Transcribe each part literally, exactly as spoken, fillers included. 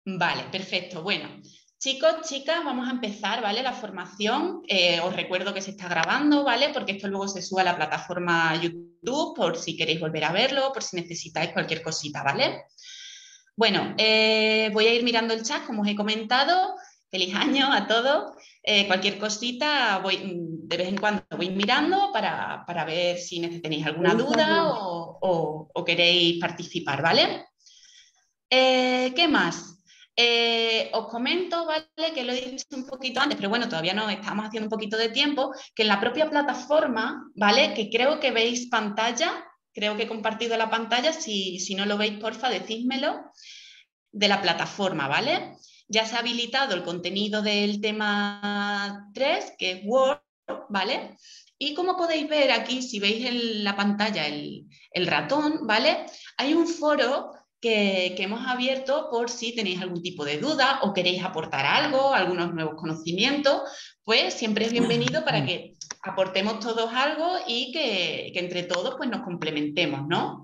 Vale, perfecto. Bueno, chicos, chicas, vamos a empezar, ¿vale? La formación. Eh, os recuerdo que se está grabando, ¿vale? Porque esto luego se sube a la plataforma YouTube por si queréis volver a verlo, por si necesitáis cualquier cosita, ¿vale? Bueno, eh, voy a ir mirando el chat, como os he comentado. Feliz año a todos. Eh, cualquier cosita, voy, de vez en cuando voy mirando para, para ver si tenéis alguna Feliz duda año. o, o, o queréis participar, ¿vale? Eh, ¿Qué más? Eh, os comento, ¿vale? Que lo he dicho un poquito antes, pero bueno, todavía no estamos haciendo un poquito de tiempo, que en la propia plataforma, ¿vale? Que creo que veis pantalla, creo que he compartido la pantalla, si, si no lo veis, porfa, decídmelo, de la plataforma, ¿vale? Ya se ha habilitado el contenido del tema tres, que es Word, ¿vale? Y como podéis ver aquí, si veis en la pantalla el, el ratón, ¿vale? Hay un foro que, que hemos abierto por si tenéis algún tipo de duda o queréis aportar algo, algunos nuevos conocimientos, pues siempre es bienvenido para que aportemos todos algo y que, que entre todos pues nos complementemos, ¿no?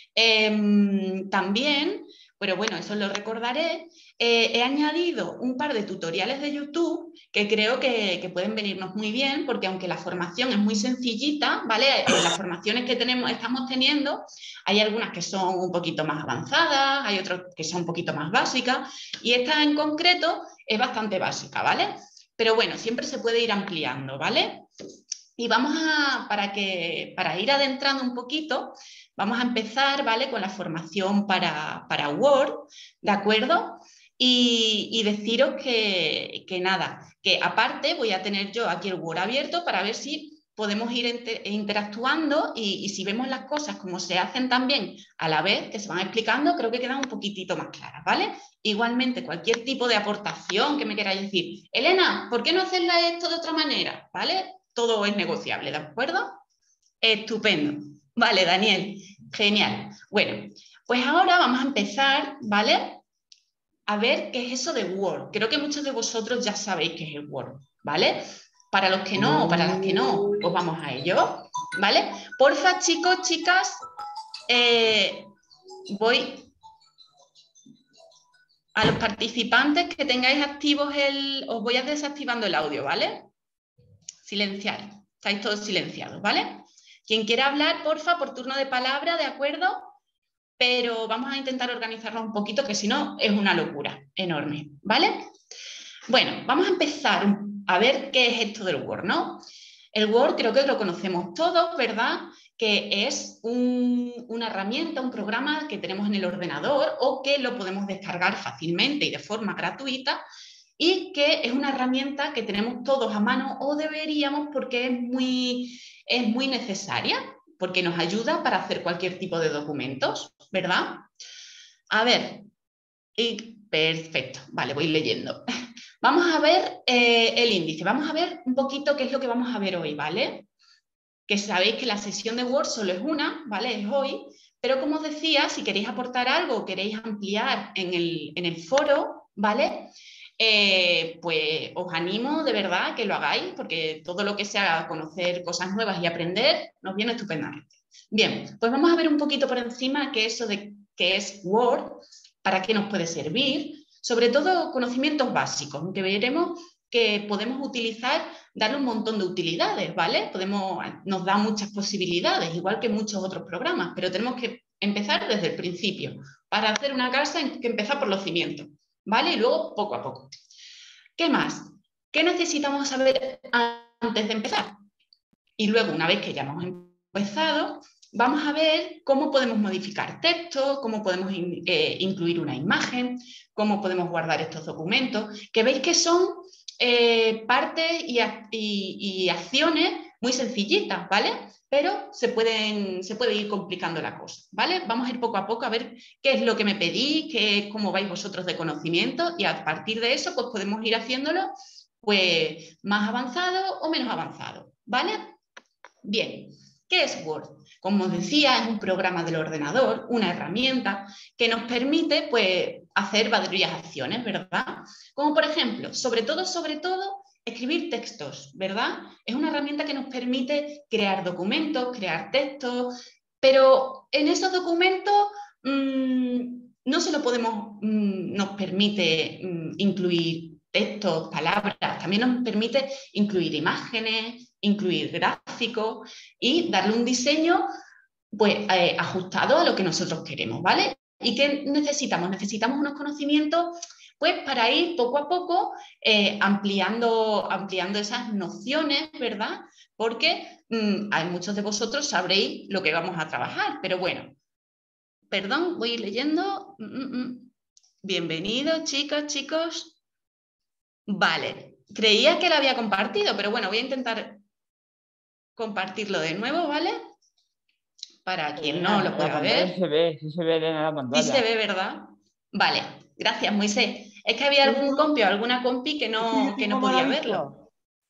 Eh, también, pero bueno, eso lo recordaré, eh, he añadido un par de tutoriales de YouTube que creo que, que pueden venirnos muy bien, porque aunque la formación es muy sencillita, ¿vale? En las formaciones que tenemos, estamos teniendo, hay algunas que son un poquito más avanzadas, hay otras que son un poquito más básicas, y esta en concreto es bastante básica, ¿vale? Pero bueno, siempre se puede ir ampliando, ¿vale? Y vamos a, para, que, para ir adentrando un poquito, vamos a empezar, ¿vale? Con la formación para, para Word, ¿de acuerdo? Y, y deciros que, que nada, que aparte voy a tener yo aquí el Word abierto para ver si podemos ir inter, interactuando y, y si vemos las cosas como se hacen también a la vez, que se van explicando, creo que quedan un poquitito más claras, ¿vale? Igualmente, cualquier tipo de aportación que me queráis decir, Elena, ¿por qué no hacerla esto de otra manera? ¿Vale? Todo es negociable, ¿de acuerdo? Estupendo. Vale, Daniel, genial. Bueno, pues ahora vamos a empezar, ¿vale? A ver qué es eso de Word. Creo que muchos de vosotros ya sabéis qué es el Word, ¿vale? Para los que no, para las que no, pues vamos a ello, ¿vale? Porfa, chicos, chicas, eh, voy a los participantes que tengáis activos el... Os voy a desactivando el audio, ¿vale? Silenciar. Estáis todos silenciados, ¿vale? Quien quiera hablar, porfa, por turno de palabra, ¿de acuerdo? Pero vamos a intentar organizarlo un poquito, que si no es una locura enorme, ¿vale? Bueno, vamos a empezar a ver qué es esto del Word, ¿no? El Word creo que lo conocemos todos, ¿verdad? Que es un, una herramienta, un programa que tenemos en el ordenador o que lo podemos descargar fácilmente y de forma gratuita y que es una herramienta que tenemos todos a mano o deberíamos porque es muy, es muy necesaria, porque nos ayuda para hacer cualquier tipo de documentos, ¿verdad? A ver, y, perfecto, vale, voy leyendo. Vamos a ver eh, el índice, vamos a ver un poquito qué es lo que vamos a ver hoy, ¿vale? Que sabéis que la sesión de Word solo es una, ¿vale? Es hoy, pero como os decía, si queréis aportar algo o queréis ampliar en el, en el foro, ¿vale? Eh, pues os animo de verdad que lo hagáis, porque todo lo que sea conocer cosas nuevas y aprender nos viene estupendamente. Bien, pues vamos a ver un poquito por encima qué es eso de qué es Word, para qué nos puede servir, sobre todo conocimientos básicos, que veremos que podemos utilizar, darle un montón de utilidades, ¿vale? Podemos, nos da muchas posibilidades, igual que muchos otros programas, pero tenemos que empezar desde el principio. Para hacer una casa hay que empezar por los cimientos, ¿vale? Y luego poco a poco. ¿Qué más? ¿Qué necesitamos saber antes de empezar? Y luego, una vez que ya hemos empezado, vamos a ver cómo podemos modificar texto, cómo podemos in, eh, incluir una imagen, cómo podemos guardar estos documentos, que veis que son eh, partes y, y, y acciones muy sencillitas, ¿vale? Pero se, pueden, se puede ir complicando la cosa, ¿vale? Vamos a ir poco a poco a ver qué es lo que me pedís, qué, cómo vais vosotros de conocimiento y a partir de eso pues podemos ir haciéndolo pues más avanzado o menos avanzado, ¿vale? Bien, ¿qué es Word? Como os decía, es un programa del ordenador, una herramienta que nos permite pues, hacer varias acciones, ¿verdad? Como por ejemplo, sobre todo, sobre todo, escribir textos, ¿verdad? Es una herramienta que nos permite crear documentos, crear textos, pero en esos documentos mmm, no no solo podemos, mmm, nos permite mmm, incluir textos, palabras, también nos permite incluir imágenes, incluir gráficos y darle un diseño pues, eh, ajustado a lo que nosotros queremos, ¿vale? ¿Y qué necesitamos? Necesitamos unos conocimientos pues para ir poco a poco eh, ampliando, ampliando esas nociones, ¿verdad? Porque mmm, hay muchos de vosotros sabréis lo que vamos a trabajar, pero bueno, perdón, voy a ir leyendo. Bienvenidos, chicos, chicos. Vale, creía que lo había compartido, pero bueno, voy a intentar compartirlo de nuevo, ¿vale? Para quien Elena, no lo la pueda pantalla ver. se ve, sí se ve, Elena, la Sí pantalla. se ve, ¿verdad? Vale, gracias, Moisés. Es que había Es que algún yo, compi o alguna compi que es que yo no, que tengo no mala podía vista. verlo.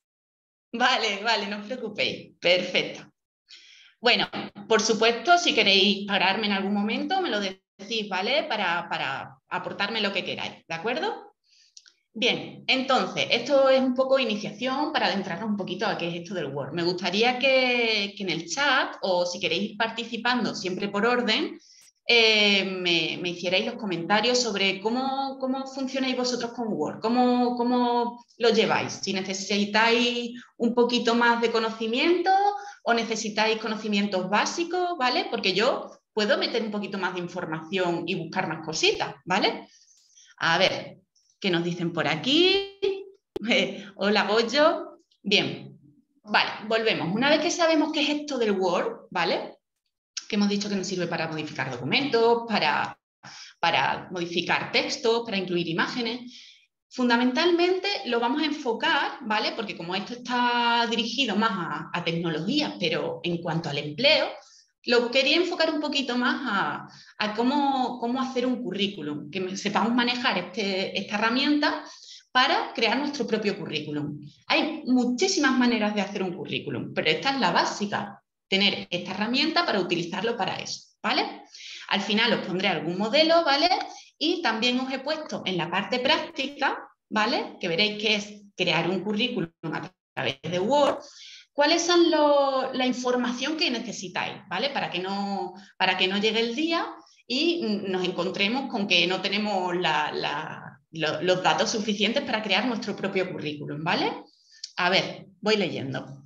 Vale, vale, no os preocupéis. Perfecto. Bueno, por supuesto, si queréis pararme en algún momento, me lo decís, ¿vale? Para, para aportarme lo que queráis, ¿de acuerdo? Bien, entonces, esto es un poco iniciación para adentrarnos un poquito a qué es esto del Word. Me gustaría que, que en el chat, o si queréis ir participando siempre por orden, eh, me, me hicierais los comentarios sobre cómo, cómo funcionáis vosotros con Word, cómo, cómo lo lleváis, si necesitáis un poquito más de conocimiento o necesitáis conocimientos básicos, ¿vale? Porque yo puedo meter un poquito más de información y buscar más cositas, ¿vale? A ver, ¿qué nos dicen por aquí? Eh, hola, Goyo. Bien, vale, volvemos. Una vez que sabemos qué es esto del Word, ¿vale? Que hemos dicho que nos sirve para modificar documentos, para, para modificar textos, para incluir imágenes. Fundamentalmente lo vamos a enfocar, ¿vale? Porque como esto está dirigido más a, a tecnologías, pero en cuanto al empleo, lo quería enfocar un poquito más a, a cómo, cómo hacer un currículum, que sepamos manejar este, esta herramienta para crear nuestro propio currículum. Hay muchísimas maneras de hacer un currículum, pero esta es la básica, tener esta herramienta para utilizarlo para eso, ¿vale? Al final os pondré algún modelo, ¿vale? Y también os he puesto en la parte práctica, ¿vale? Que veréis que es crear un currículum a través de Word. ¿Cuáles son lo, la información que necesitáis, ¿vale? Para que, no, para que no llegue el día y nos encontremos con que no tenemos la, la, lo, los datos suficientes para crear nuestro propio currículum, ¿vale? A ver, voy leyendo.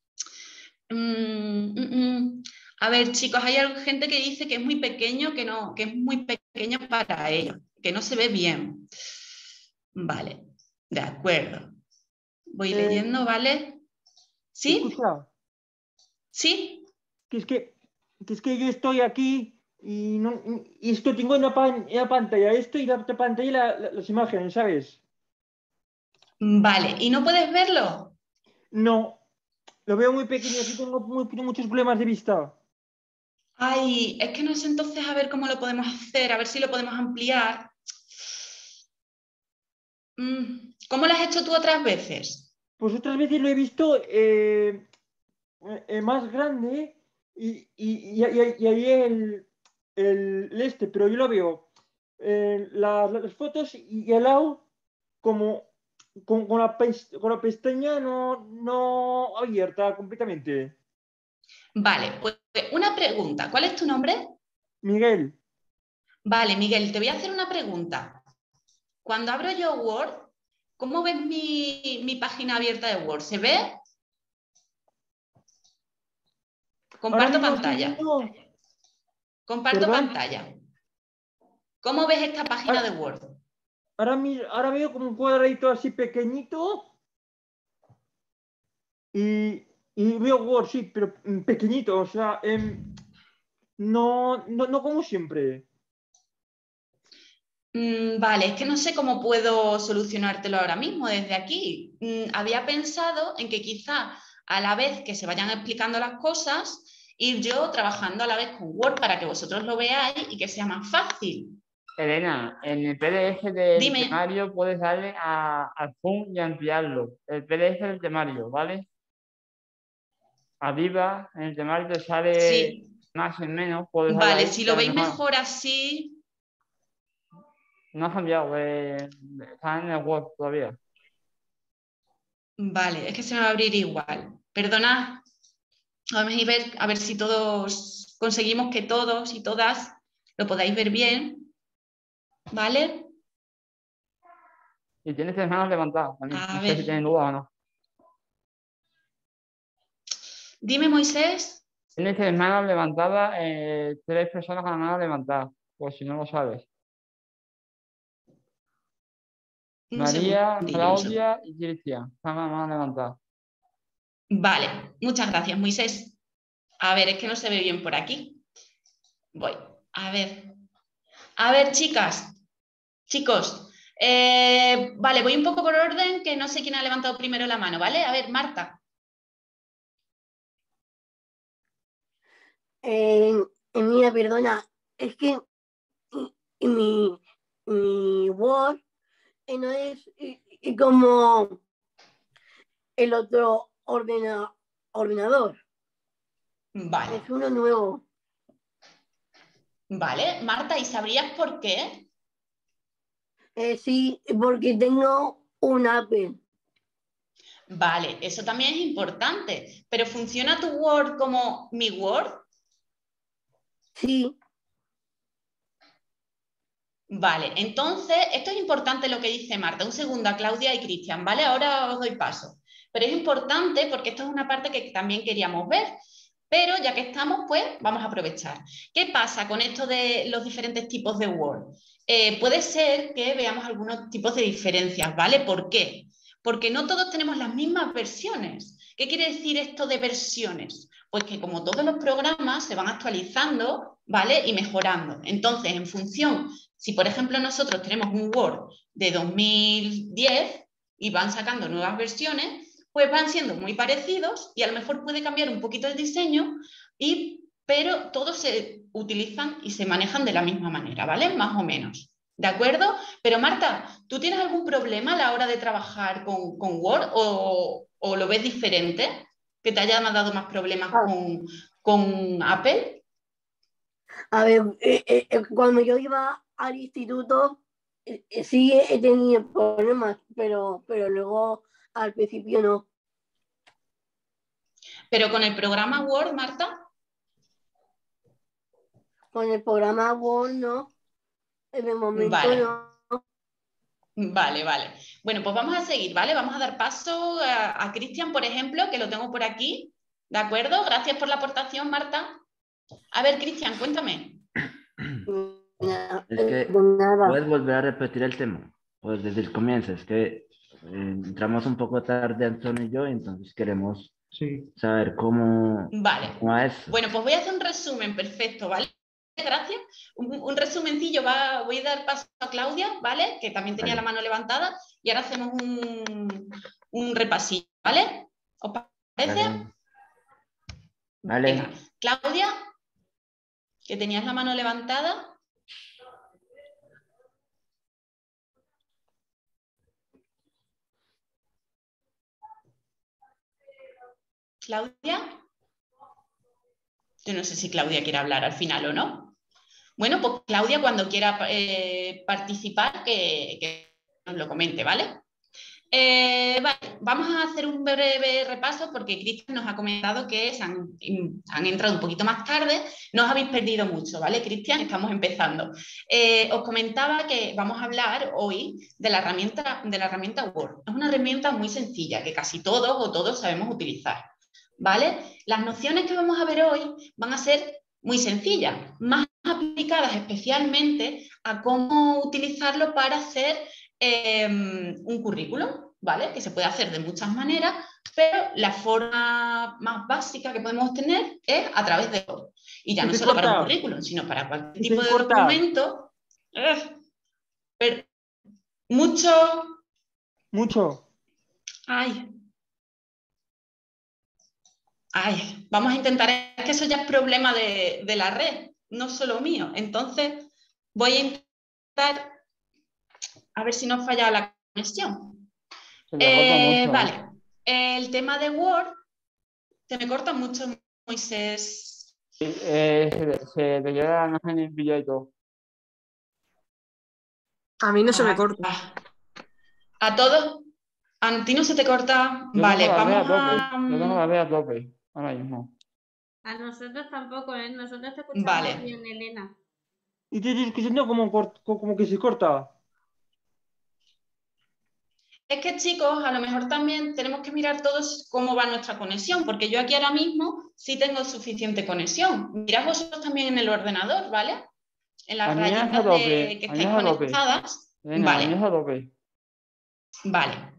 Mm, mm, mm. A ver, chicos, hay gente que dice que es muy pequeño, que, no, que es muy pequeño para ellos, que no se ve bien. Vale, de acuerdo. Voy Eh, leyendo, ¿vale? ¿Sí? escucha, ¿Sí? que es que, que es que yo estoy aquí y, no, y esto tengo en la, pan- en la pantalla esto y la otra pantalla la- la- las imágenes, ¿sabes? Vale, ¿y no puedes verlo? No, lo veo muy pequeño, aquí tengo, muy- tengo muchos problemas de vista. Ay, es que no sé entonces a ver cómo lo podemos hacer, a ver si lo podemos ampliar. Mm, ¿Cómo lo has hecho tú otras veces? Pues otras veces lo he visto eh, eh, más grande y, y, y, y- y ahí el, el, el este, pero yo lo veo eh, la- las fotos y, y al lado como con, con la, pes- con la pestaña no, no abierta completamente. Vale, pues una pregunta. ¿Cuál es tu nombre? Miguel, Vale, Miguel, te voy a hacer una pregunta. Cuando abro yo Word, ¿cómo ves mi, mi página abierta de Word? ¿Se ve? ahora Comparto mismo estoy pantalla. viendo, Comparto perdón, pantalla. ¿Cómo ves esta página de ahora, Word? ahora, mi- ahora veo como un cuadradito así pequeñito y, y veo Word, sí, pero mm, pequeñito, o sea, em, no, no, no como siempre. Mm, vale, es que no sé cómo puedo solucionártelo ahora mismo desde aquí. Mm, había pensado en que quizá a la vez que se vayan explicando las cosas, ir yo trabajando a la vez con Word para que vosotros lo veáis y que sea más fácil. Elena, en el P D F del Dime. temario puedes darle a, al zoom y ampliarlo. El P D F del temario, ¿vale? Arriba, en el temario te sale Sí, más en menos, puedes darle vale, ahí si y a lo lo veis mejor mejor así, no has cambiado, eh, está en el Word todavía. vale, es que se me va a abrir igual. Perdonad, vamos a ver, a ver si todos conseguimos que todos y todas lo podáis ver bien. ¿vale? Y tienes tres manos levantadas también. A No sé ver. si tienen dudas o no. Dime, Moisés. Tienes tres manos levantadas, eh, tres personas con la mano levantada, por si no lo sabes. Un María, segundillo, un segundo. Claudia y Cristian. Están con la mano levantada. Vale, muchas gracias, Moisés. A ver, es que no se ve bien por aquí. Voy. A ver. A ver, chicas, chicos. Eh, vale, voy un poco por orden, que no sé quién ha levantado primero la mano, ¿vale? A ver, Marta. Eh, eh, mira, perdona, es que y- y mi, mi Word eh, no es y- y como el otro ordena- ordenador, Vale, es uno nuevo. vale. Marta, ¿y sabrías por qué? Eh, sí, porque tengo un Apple. Vale, eso también es importante. Pero ¿funciona tu Word como mi Word? Sí, Vale, entonces, esto es importante lo que dice Marta. Un segundo a Claudia y Cristian, ¿vale? Ahora os doy paso. Pero es importante porque esto es una parte que también queríamos ver. Pero ya que estamos, pues vamos a aprovechar. ¿Qué pasa con esto de los diferentes tipos de Word? Eh, puede ser que veamos algunos tipos de diferencias, ¿vale? ¿Por qué? Porque no todos tenemos las mismas versiones. ¿Qué quiere decir esto de versiones? Pues que como todos los programas se van actualizando, ¿vale? Y mejorando. Entonces, en función, si por ejemplo nosotros tenemos un Word de dos mil diez y van sacando nuevas versiones, pues van siendo muy parecidos y a lo mejor puede cambiar un poquito el diseño, y, pero todos se utilizan y se manejan de la misma manera, ¿vale? Más o menos. ¿De acuerdo? Pero Marta, ¿tú tienes algún problema a la hora de trabajar con, con Word o, o lo ves diferente? ¿Que te haya dado más problemas Ah. con, con Apple? a ver, eh, eh, eh, cuando yo iba al instituto, eh, eh, sí he tenido problemas, pero, pero luego al principio no. Pero con el programa Word, Marta. Con el programa Word no, en el momento Vale. no. Vale, vale. Bueno, pues vamos a seguir, ¿vale? Vamos a dar paso a, a Cristian, por ejemplo, que lo tengo por aquí. ¿De acuerdo? Gracias por la aportación, Marta. A ver, Cristian, cuéntame. Nada, Es que nada. puedes volver a repetir el tema, pues desde el comienzo. Es que eh, entramos un poco tarde Antonio y yo, y entonces queremos Sí. saber cómo, Vale. cómo va eso. Bueno, pues voy a hacer un resumen perfecto, ¿vale? Gracias. Un, un resumencillo, va, voy a dar paso a Claudia, ¿vale? Que también tenía Vale. la mano levantada, y ahora hacemos un, un repasillo, ¿vale? ¿Os parece? Vale. Vale. Venga, Claudia, que tenías la mano levantada. Claudia. Yo no sé si Claudia quiere hablar al final o no. Bueno, pues Claudia, cuando quiera eh, participar, que, que nos lo comente, ¿vale? Eh, vale, vamos a hacer un breve repaso porque Cristian nos ha comentado que se han, han entrado un poquito más tarde. No os habéis perdido mucho, ¿vale, Cristian? Estamos empezando. Eh, os comentaba que vamos a hablar hoy de la, herramienta, de la herramienta Word. Es una herramienta muy sencilla que casi todos o todos sabemos utilizar, ¿vale? Las nociones que vamos a ver hoy van a ser muy sencillas, más aplicadas especialmente a cómo utilizarlo para hacer eh, un currículum, ¿vale? Que se puede hacer de muchas maneras, pero la forma más básica que podemos tener es a través de Word. Y ya no solo para un currículum, sino para cualquier tipo de documento. Eh, pero mucho... Mucho. Ay... Ay, vamos a intentar, es que eso ya es problema de, de la red, no solo mío. Entonces, voy a intentar a ver si no falla la conexión. Se le corta Eh, mucho. vale, el tema de Word, se me corta mucho, Moisés. Sí, eh, se, se te queda la imagen en vídeo y todo. A mí no se me Ah, corta. ah. ¿A todos? ¿A ti no se te corta? Yo Vale, tengo la B a vamos tope. a... Yo tengo la B a tope. Ahora mismo. A nosotros tampoco, ¿eh? Nosotros te escuchamos Vale. bien, Elena. y te estoy escuchando como, cort- como que se corta. Es que, chicos, a lo mejor también tenemos que mirar todos cómo va nuestra conexión, porque yo aquí ahora mismo sí tengo suficiente conexión. Mirad vosotros también en el ordenador, ¿vale? En las La mía es a rayitas de tope. que La mía estáis es a tope. conectadas. Elena, la mía es Vale, a tope. vale.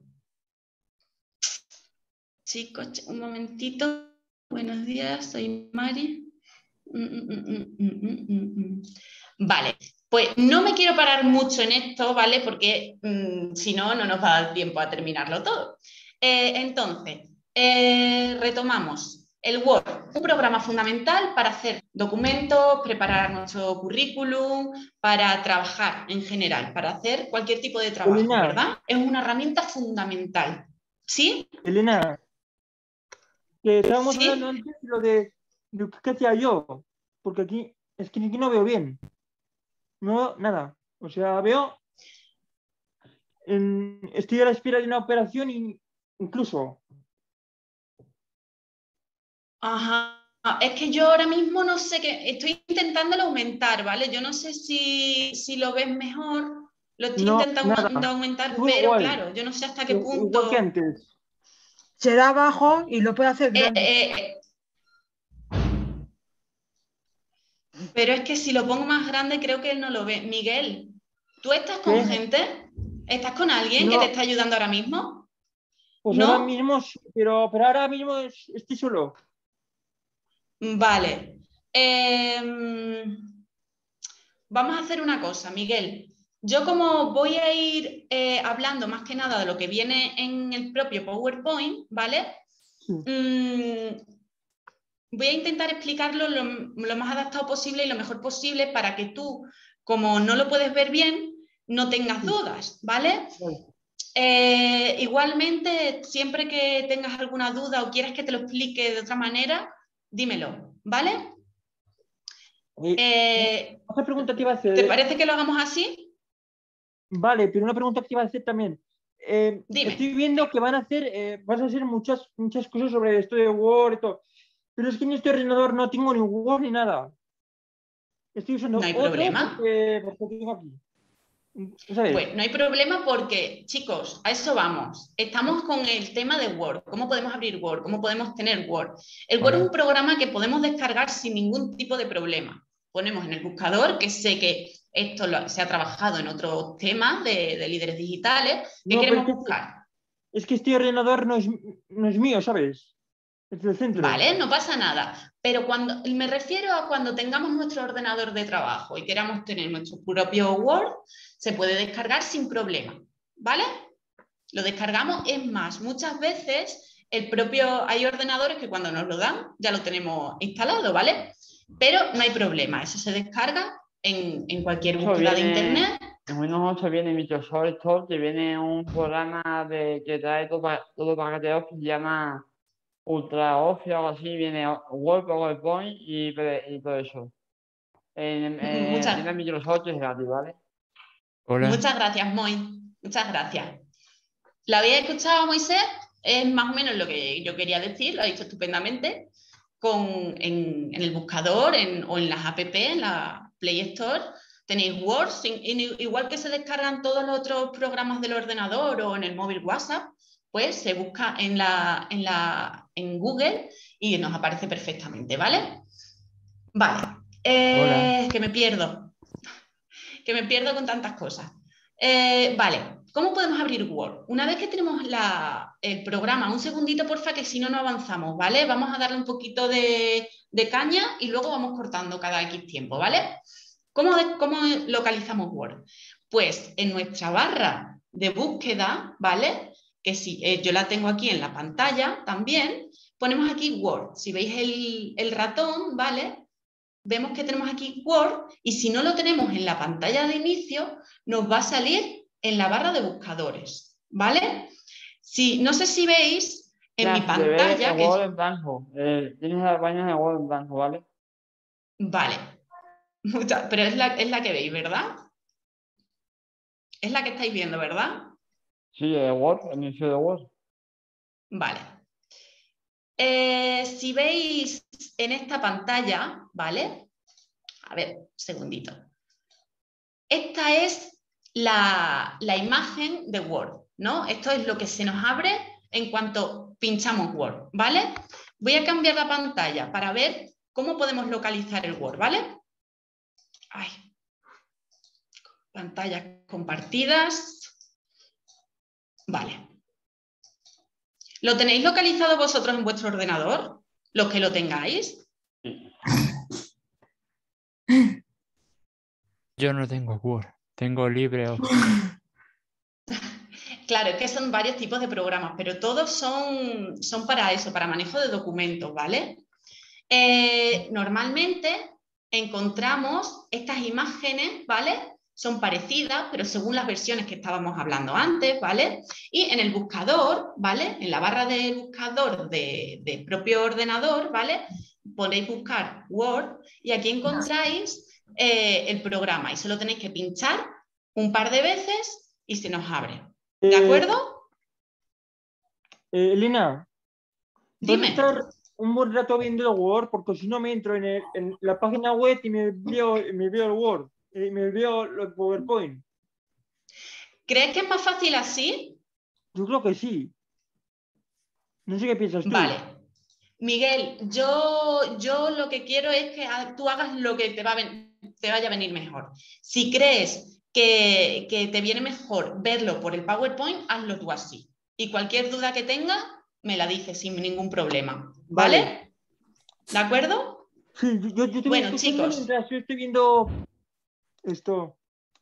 Chicos, un momentito. Buenos días, soy Mari. Mm, mm, mm, mm, mm, mm, mm. Vale, pues no me quiero parar mucho en esto, ¿vale? Porque mm, si no, no nos va a dar tiempo a terminarlo todo. Eh, entonces, eh, retomamos. El Word, un programa fundamental para hacer documentos, preparar nuestro currículum, para trabajar en general, para hacer cualquier tipo de trabajo, Elena, ¿verdad? Es una herramienta fundamental. ¿Sí? Elena, que estábamos hablando ¿Sí? antes de lo de lo que hacía yo, porque aquí es que aquí no veo bien, no veo nada. O sea, veo, en- estoy a la espera de una operación y incluso, Ajá. Es que yo ahora mismo no sé qué, estoy intentándolo aumentar, ¿vale? Yo no sé si, si lo ves mejor, lo estoy no, intentando nada, aumentar, sigo pero igual, claro, yo no sé hasta qué i- igual que punto. antes. Se da abajo y lo puede hacer Eh, grande. eh, pero es que si lo pongo más grande, creo que él no lo ve. Miguel, ¿tú estás con ¿Qué? gente? ¿Estás con alguien que te No, está ayudando ahora mismo? pues ahora ¿No? mismo sí, pero, pero ahora mismo es- estoy solo. Vale. Em, Vamos a hacer una cosa, Miguel. Yo como voy a ir eh, hablando más que nada de lo que viene en el propio PowerPoint, ¿vale? Sí. Mm, voy a intentar explicarlo lo, lo más adaptado posible y lo mejor posible para que tú, como no lo puedes ver bien, no tengas Sí, dudas, ¿vale? vale. Eh, igualmente, siempre que tengas alguna duda o quieras que te lo explique de otra manera, dímelo, ¿vale? Eh, Eh, otra pregunta te iba a ¿Te hacer. parece que lo hagamos así? Vale, pero una pregunta que te iba a hacer también. Eh, estoy Dime. viendo que van a hacer, eh, vas a hacer muchas, muchas cosas sobre esto de Word y todo. Pero es que en este ordenador no tengo ni Word ni nada. Estoy No usando hay otro problema. porque, porque tengo aquí. ¿Sabes? Pues no hay problema porque, chicos, a eso vamos. Estamos con el tema de Word. ¿Cómo podemos abrir Word? ¿Cómo podemos tener Word? El Word es un Vale. programa que podemos descargar sin ningún tipo de problema. Ponemos en el buscador, que sé que esto lo, se ha trabajado en otros temas de, de líderes digitales. ¿Qué No, pero es queremos que, buscar? es que este ordenador no es, no es mío, ¿sabes? Es del centro. Vale, no pasa nada. Pero cuando me refiero a cuando tengamos nuestro ordenador de trabajo y queramos tener nuestro propio Word, se puede descargar sin problema. ¿Vale? Lo descargamos, es más, muchas veces el propio, hay ordenadores que cuando nos lo dan ya lo tenemos instalado, ¿vale? Pero no hay problema, eso se descarga en, en cualquier Eso búsqueda de viene, internet. en Windows ocho viene Microsoft Store, que viene un programa de, que trae todo, pa- todo paquete de Office, se llama Ultra Office o algo así, viene Word, PowerPoint y, P- y todo eso. En, en, Muchas, tiene Microsoft es gratis, ¿vale? Hola. muchas gracias, Moy. Muchas gracias. ¿La habéis escuchado, Moisés? Es más o menos lo que yo quería decir, lo ha dicho estupendamente. Con, en, en el buscador en, o en las app, en la Play Store, tenéis Word, sin, igual que se descargan todos los otros programas del ordenador o en el móvil WhatsApp, pues se busca en, la, en, la, en Google y nos aparece perfectamente, ¿vale? Vale, Hola. eh, que me pierdo, que me pierdo con tantas cosas. Eh, vale, ¿cómo podemos abrir Word? Una vez que tenemos la, el programa, un segundito porfa, que si no, no avanzamos, ¿vale? Vamos a darle un poquito de, de caña y luego vamos cortando cada X tiempo, ¿vale? ¿Cómo, de, cómo localizamos Word? Pues en nuestra barra de búsqueda, ¿vale? Que si eh, yo la tengo aquí en la pantalla también, ponemos aquí Word. Si veis el, el ratón, ¿vale? Vemos que tenemos aquí Word y si no lo tenemos en la pantalla de inicio, nos va a salir en la barra de buscadores, ¿vale? Si, no sé si veis en mi Ya, se te ve el pantalla, Word que en blanco. Eh, tienes las páginas de Word en blanco, ¿vale? vale, mucha, pero es la, es la que veis, ¿verdad? Es la que estáis viendo, ¿verdad? Sí, el Word, el inicio de Word. Vale. Eh, si veis en esta pantalla, ¿vale? A ver, un segundito. esta es la, la imagen de Word, ¿no? Esto es lo que se nos abre en cuanto pinchamos Word, ¿vale? Voy a cambiar la pantalla para ver cómo podemos localizar el Word, ¿vale? Ay. Pantallas compartidas. Vale. ¿Lo tenéis localizado vosotros en vuestro ordenador? Los que lo tengáis. Yo no tengo Word, tengo LibreOffice. Claro, es que son varios tipos de programas, pero todos son, son para eso, para manejo de documentos, ¿vale? Eh, normalmente encontramos estas imágenes, ¿vale? Son parecidas, pero según las versiones que estábamos hablando antes, ¿vale? Y en el buscador, ¿vale? En la barra del buscador de, del propio ordenador, ¿vale? Podéis buscar Word y aquí encontráis eh, el programa y solo tenéis que pinchar un par de veces y se nos abre. ¿De acuerdo? Eh, eh, Elena, Dime. estar un buen rato viendo el Word porque si no me entro en, el, en la página web y me veo, me veo el Word, y me veo el PowerPoint. ¿Crees que es más fácil así? Yo creo que sí. No sé qué piensas tú. Vale. Miguel, yo, yo lo que quiero es que tú hagas lo que te, va a ven, te vaya a venir mejor. Si crees que, que te viene mejor verlo por el PowerPoint, hazlo tú así. Y cualquier duda que tengas, me la dices sin ningún problema. ¿Vale? Vale. ¿De acuerdo? Sí, yo, yo te voy bueno, chicos. Mientras yo estoy viendo esto.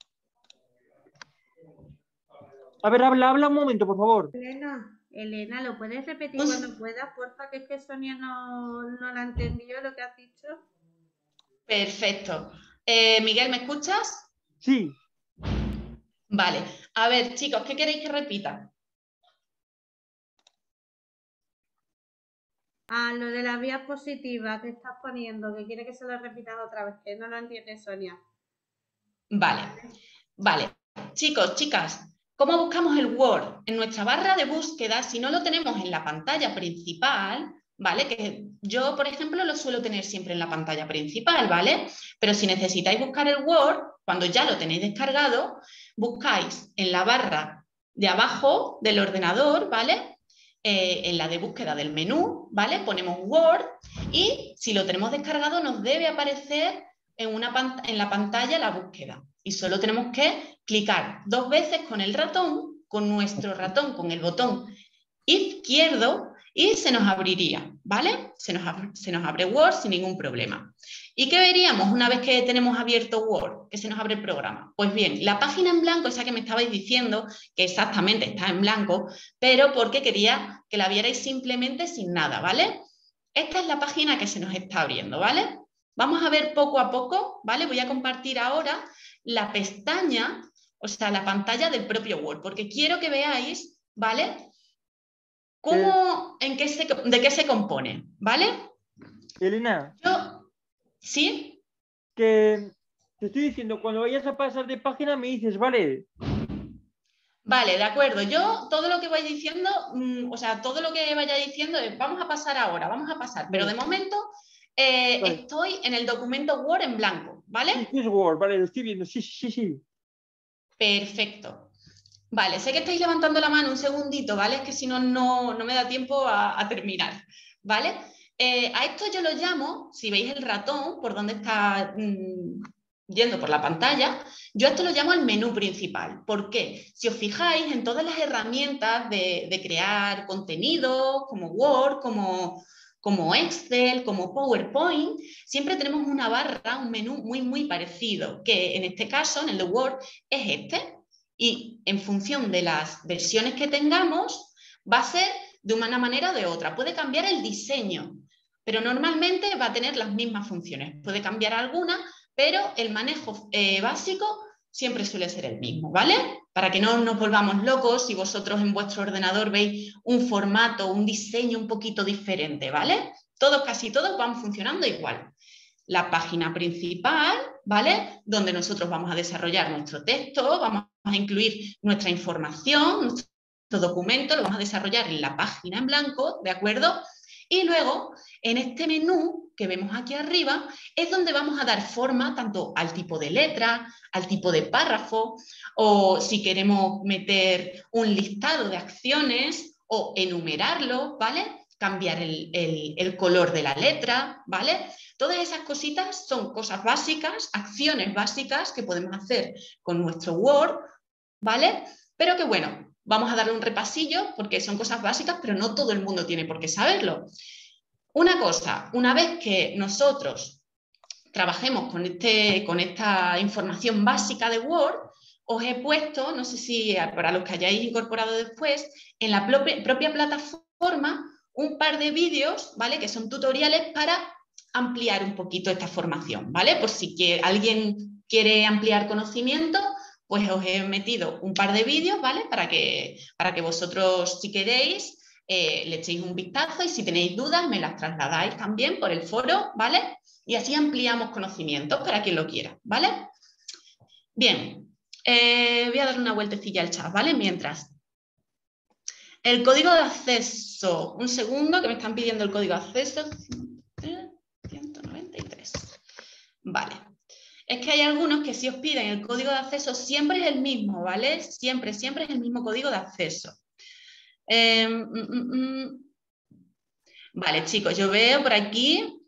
A ver, habla, habla un momento, por favor. Elena, Elena, ¿lo puedes repetir cuando puedas, porfa? Que es que Sonia no, no la entendió lo que has dicho. Perfecto. Eh, Miguel, ¿me escuchas? Sí. Vale. A ver, chicos, ¿qué queréis que repita? Ah, lo de las vías positivas que estás poniendo, que quiere que se lo repitas otra vez, que no lo entiende Sonia. Vale. Vale. Chicos, chicas, ¿cómo buscamos el Word? En nuestra barra de búsqueda, si no lo tenemos en la pantalla principal, ¿vale? Que yo, por ejemplo, lo suelo tener siempre en la pantalla principal, ¿vale? Pero si necesitáis buscar el Word, cuando ya lo tenéis descargado, buscáis en la barra de abajo del ordenador, ¿vale? Eh, en la de búsqueda del menú, ¿vale? Ponemos Word y si lo tenemos descargado nos debe aparecer en, una en la pantalla la búsqueda. Y solo tenemos que clicar dos veces con el ratón, con nuestro ratón, con el botón izquierdo y se nos abriría, ¿vale? Se nos, abre, se nos abre Word sin ningún problema. ¿Y qué veríamos una vez que tenemos abierto Word, que se nos abre el programa? Pues bien, la página en blanco, esa que me estabais diciendo, que exactamente está en blanco, pero porque quería que la vierais simplemente sin nada, ¿vale? Esta es la página que se nos está abriendo, ¿vale? Vamos a ver poco a poco, ¿vale? Voy a compartir ahora la pestaña, o sea, la pantalla del propio Word, porque quiero que veáis, ¿vale? ¿Cómo, en qué se, de qué se compone, ¿vale? Elena. Yo, ¿sí? Que te estoy diciendo, cuando vayas a pasar de página me dices, ¿vale? Vale, de acuerdo. Yo todo lo que voy diciendo, mmm, o sea, todo lo que vaya diciendo es, vamos a pasar ahora, vamos a pasar, pero de momento eh, vale. Estoy en el documento Word en blanco, ¿vale? Sí, sí, es Word, vale, lo estoy viendo, sí, sí, sí. Perfecto. Vale, sé que estáis levantando la mano un segundito, ¿vale? Es que si no, no, no me da tiempo a, a terminar, ¿vale? Eh, a esto yo lo llamo, si veis el ratón, por donde está mmm, yendo por la pantalla, yo a esto lo llamo el menú principal. ¿Por qué? Si os fijáis en todas las herramientas de, de crear contenido, como Word, como, como Excel, como PowerPoint, siempre tenemos una barra, un menú muy, muy parecido, que en este caso, en el de Word, es este. Y en función de las versiones que tengamos, va a ser de una manera o de otra. Puede cambiar el diseño, pero normalmente va a tener las mismas funciones. Puede cambiar alguna, pero el manejo eh, básico siempre suele ser el mismo, ¿vale? Para que no nos volvamos locos si vosotros en vuestro ordenador veis un formato, un diseño un poquito diferente, ¿vale? Todos, casi todos van funcionando igual. La página principal, ¿vale? Donde nosotros vamos a desarrollar nuestro texto, vamos a incluir nuestra información, nuestro documento, lo vamos a desarrollar en la página en blanco, ¿de acuerdo? Y luego, en este menú que vemos aquí arriba, es donde vamos a dar forma tanto al tipo de letra, al tipo de párrafo, o si queremos meter un listado de acciones o enumerarlo, ¿vale? Cambiar el, el, el color de la letra, ¿vale? Todas esas cositas son cosas básicas, acciones básicas que podemos hacer con nuestro Word, ¿vale? Pero que bueno, vamos a darle un repasillo porque son cosas básicas, pero no todo el mundo tiene por qué saberlo. Una cosa, una vez que nosotros trabajemos con, este, con esta información básica de Word, os he puesto, no sé si para los que hayáis incorporado después, en la propia, propia plataforma un par de vídeos, ¿vale? Que son tutoriales para ampliar un poquito esta formación, ¿vale? Por si quiere, alguien quiere ampliar conocimiento, pues os he metido un par de vídeos, ¿vale? Para que, para que vosotros, si queréis, eh, le echéis un vistazo y si tenéis dudas me las trasladáis también por el foro, ¿vale? Y así ampliamos conocimientos para quien lo quiera, ¿vale? Bien, eh, voy a darle una vueltecilla al chat, ¿vale? Mientras. El código de acceso, un segundo que me están pidiendo el código de acceso. ciento noventa y tres. Vale. Es que hay algunos que si os piden el código de acceso siempre es el mismo, ¿vale? Siempre, siempre es el mismo código de acceso. Eh, mm, mm, mm. Vale, chicos, yo veo por aquí.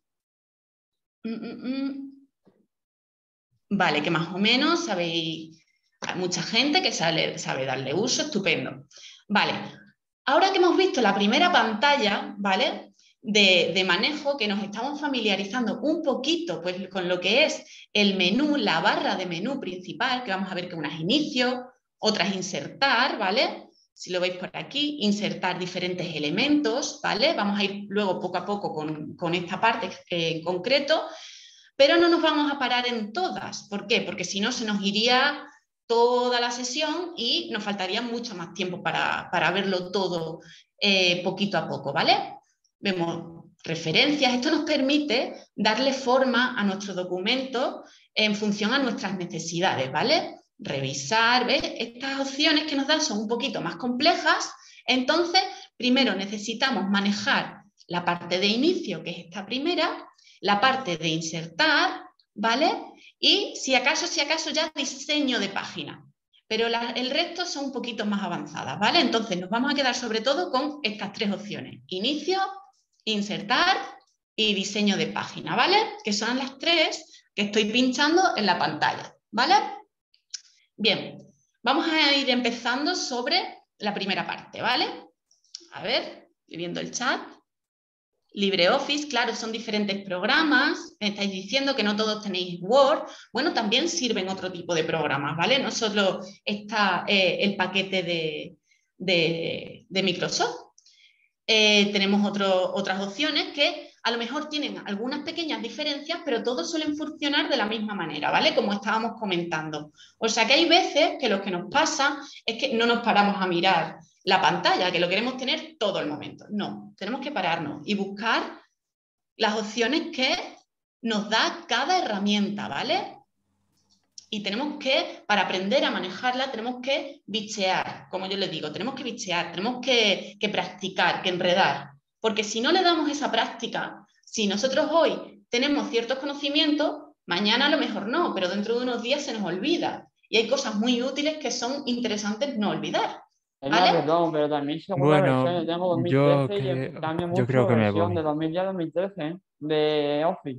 Mm, mm, mm. Vale, que más o menos sabéis, hay mucha gente que sabe, sabe darle uso, estupendo. Vale, ahora que hemos visto la primera pantalla, ¿vale? De, de manejo, que nos estamos familiarizando un poquito pues, con lo que es el menú, la barra de menú principal, que vamos a ver que unas inicio, otras insertar, ¿vale? Si lo veis por aquí, insertar diferentes elementos, ¿vale? Vamos a ir luego poco a poco con, con esta parte en concreto, pero no nos vamos a parar en todas. ¿Por qué? Porque si no se nos iría toda la sesión y nos faltaría mucho más tiempo para, para verlo todo eh, poquito a poco, ¿vale? Vemos referencias. Esto nos permite darle forma a nuestro documento en función a nuestras necesidades, ¿vale? Revisar, ¿ves? Estas opciones que nos dan son un poquito más complejas. Entonces, primero necesitamos manejar la parte de inicio, que es esta primera, la parte de insertar, ¿vale? Y si acaso, si acaso ya diseño de página. Pero la, el resto son un poquito más avanzadas, ¿vale? Entonces nos vamos a quedar sobre todo con estas tres opciones. Inicio, insertar y diseño de página, ¿vale? Que son las tres que estoy pinchando en la pantalla, ¿vale? Bien, vamos a ir empezando sobre la primera parte, ¿vale? A ver, estoy viendo el chat. LibreOffice, claro, son diferentes programas. Me estáis diciendo que no todos tenéis Word. Bueno, también sirven otro tipo de programas, ¿vale? No solo está eh, el paquete de, de, de Microsoft. Eh, tenemos otro, otras opciones que a lo mejor tienen algunas pequeñas diferencias, pero todos suelen funcionar de la misma manera, ¿vale? Como estábamos comentando. O sea que hay veces que lo que nos pasa es que no nos paramos a mirar la pantalla, que lo queremos tener todo el momento. No, tenemos que pararnos y buscar las opciones que nos da cada herramienta, ¿vale? Y tenemos que, para aprender a manejarla, tenemos que bichear, como yo les digo, tenemos que bichear, tenemos que, que practicar, que enredar. Porque si no le damos esa práctica, si nosotros hoy tenemos ciertos conocimientos, mañana a lo mejor no, pero dentro de unos días se nos olvida. Y hay cosas muy útiles que son interesantes no olvidar. ¿Vale? No, perdón, pero también según la Bueno, versión, yo tengo dos mil yo, trece y que, cambia yo mucho creo la que me versión voy. de dos mil diez a dos mil trece, ¿eh? De Office.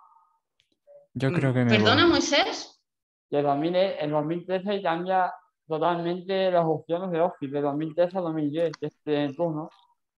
Yo creo que me ¿Perdona, voy. Moisés? Y el, dos mil, el dos mil trece cambia totalmente las opciones de Office, de dos mil trece a dos mil diez, este turno.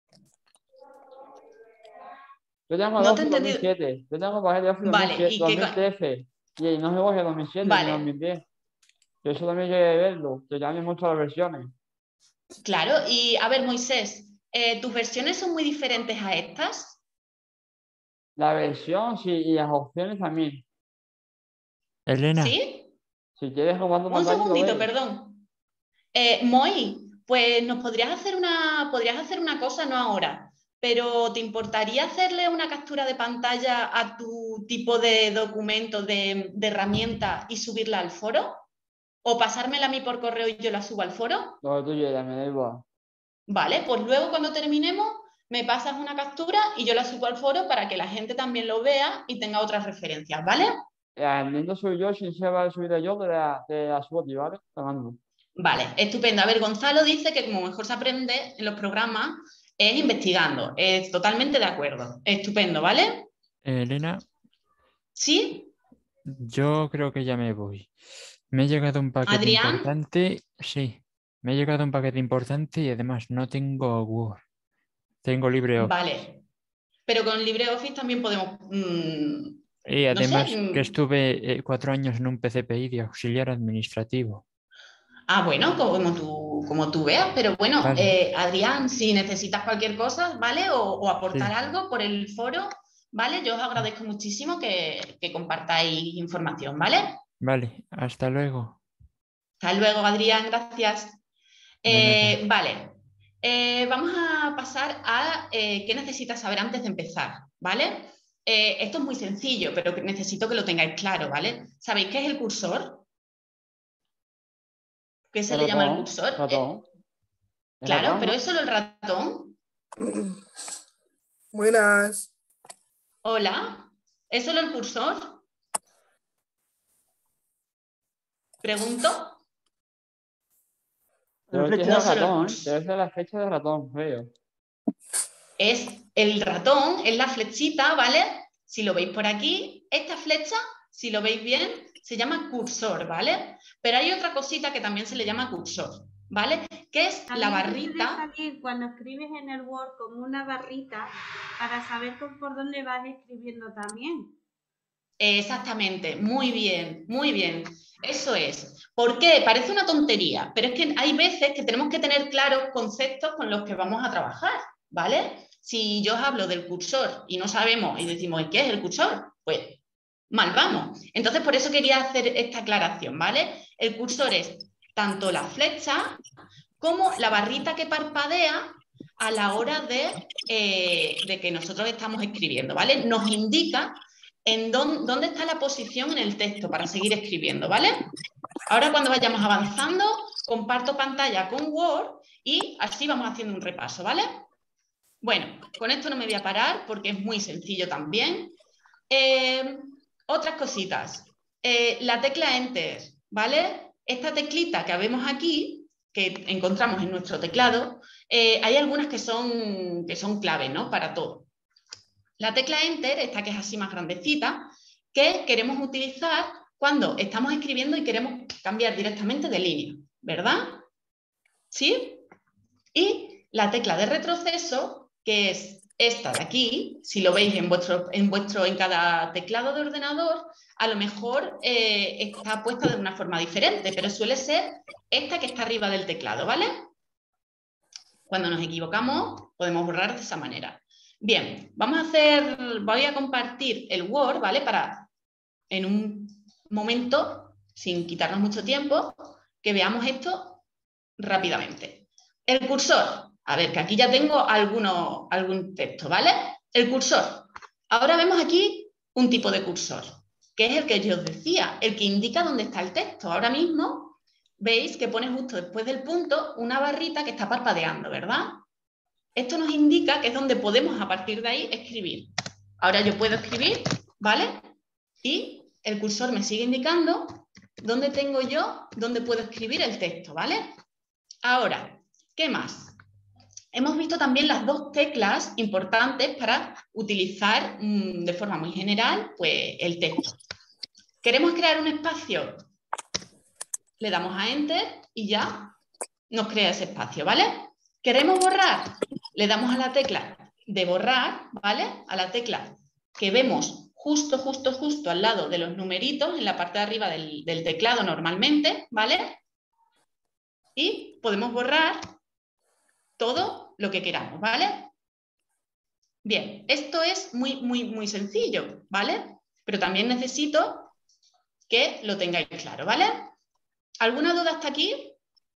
Yo tengo el No te he Office entendido. dos mil siete, yo tengo el paquete de Office Vale, y dos que... mil trece, y no se coge dos mil siete ni Vale. dos mil diez. Yo eso también llegué a verlo, que cambian mucho las versiones. Claro, y a ver, Moisés, eh, ¿tus versiones son muy diferentes a estas? La versión, sí, y las opciones también. Elena, ¿Sí? Si quieres comando Un pantalla, lo segundito, ves. perdón. Eh, Moi, pues nos podrías hacer una, podrías hacer una cosa, no ahora, pero ¿te importaría hacerle una captura de pantalla a tu tipo de documento, de, de herramienta y subirla al foro? ¿O pasármela a mí por correo y yo la subo al foro? Lo que tú quieras, me da igual. Vale, pues luego cuando terminemos me pasas una captura y yo la subo al foro para que la gente también lo vea y tenga otras referencias, ¿vale? El link lo soy yo, si se va a subir yo, te la, te la subo a ti, ¿vale? Te mando. Vale, estupendo. A ver, Gonzalo dice que como mejor se aprende en los programas es investigando. Es totalmente de acuerdo. Estupendo, ¿vale? Eh, Elena, ¿Sí? yo creo que ya me voy. Me ha llegado un paquete Adrián. importante. Sí, me ha llegado un paquete importante y además no tengo Word. Tengo LibreOffice. Vale. Pero con LibreOffice también podemos... mmm, Y no además sé. que estuve eh, cuatro años en un P C P I de auxiliar administrativo. Ah, bueno, como tú, como tú veas. Pero bueno, Vale. eh, Adrián, si necesitas cualquier cosa, ¿vale? O, o aportar Sí. algo por el foro, ¿vale? Yo os agradezco muchísimo que, que compartáis información, ¿vale? Vale, hasta luego. Hasta luego, Adrián, gracias. De nada. Eh, vale, eh, vamos a pasar a eh, qué necesitas saber antes de empezar, ¿vale? Eh, esto es muy sencillo, pero que necesito que lo tengáis claro, ¿vale? ¿Sabéis qué es el cursor? ¿Qué se El le llama el ratón, cursor? ratón. Eh, El claro, ratón, pero ¿no? ¿es solo el ratón? Buenas. Hola, ¿es solo el cursor? Pregunto. Debe ser el No solo el ratón, cursor. debe ser la flecha del ratón, veo. Es el ratón, es la flechita, ¿vale? Si lo veis por aquí, esta flecha, si lo veis bien, se llama cursor, ¿vale? Pero hay otra cosita que también se le llama cursor, ¿vale? Que es la También te puede barrita. salir cuando escribes en el Word como una barrita para saber con- por dónde vas escribiendo también. Exactamente, muy bien, muy bien. Eso es. ¿Por qué? Parece una tontería, pero es que hay veces que tenemos que tener claros conceptos con los que vamos a trabajar, ¿vale? Si yo os hablo del cursor y no sabemos y decimos, ¿qué es el cursor? Pues mal vamos. Entonces, por eso quería hacer esta aclaración, ¿vale? El cursor es tanto la flecha como la barrita que parpadea a la hora de, eh, de que nosotros estamos escribiendo, ¿vale? Nos indica en dónde, dónde está la posición en el texto para seguir escribiendo, ¿vale? Ahora cuando vayamos avanzando, comparto pantalla con Word y así vamos haciendo un repaso, ¿vale? Bueno, con esto no me voy a parar porque es muy sencillo también. Eh, otras cositas. Eh, la tecla Enter, ¿vale? Esta teclita que vemos aquí, que encontramos en nuestro teclado, eh, hay algunas que son, que son clave, ¿no? Para todo. La tecla Enter, esta que es así más grandecita, que queremos utilizar cuando estamos escribiendo y queremos cambiar directamente de línea, ¿verdad? ¿Sí? Y la tecla de retroceso, que es esta de aquí, si lo veis en vuestro, en, vuestro, en cada teclado de ordenador, a lo mejor eh, está puesta de una forma diferente, pero suele ser esta que está arriba del teclado, ¿vale? Cuando nos equivocamos, podemos borrar de esa manera. Bien, vamos a hacer, voy a compartir el Word, ¿vale? Para, en un momento, sin quitarnos mucho tiempo, que veamos esto rápidamente. El cursor, a ver, que aquí ya tengo alguno, algún texto, ¿vale? El cursor. Ahora vemos aquí un tipo de cursor, que es el que yo os decía, el que indica dónde está el texto. Ahora mismo veis que pone justo después del punto una barrita que está parpadeando, ¿verdad? Esto nos indica que es donde podemos a partir de ahí escribir. Ahora yo puedo escribir, ¿vale? Y el cursor me sigue indicando dónde tengo yo, dónde puedo escribir el texto, ¿vale? Ahora, ¿qué más? Hemos visto también las dos teclas importantes para utilizar mmm, de forma muy general pues, el texto. ¿Queremos crear un espacio? Le damos a Enter y ya nos crea ese espacio, ¿vale? ¿Queremos borrar? Le damos a la tecla de borrar, ¿vale? A la tecla que vemos justo, justo, justo al lado de los numeritos en la parte de arriba del, del teclado normalmente, ¿vale? Y podemos borrar todo lo que queramos, ¿vale? Bien, esto es muy, muy, muy sencillo, ¿vale? Pero también necesito que lo tengáis claro, ¿vale? ¿Alguna duda hasta aquí?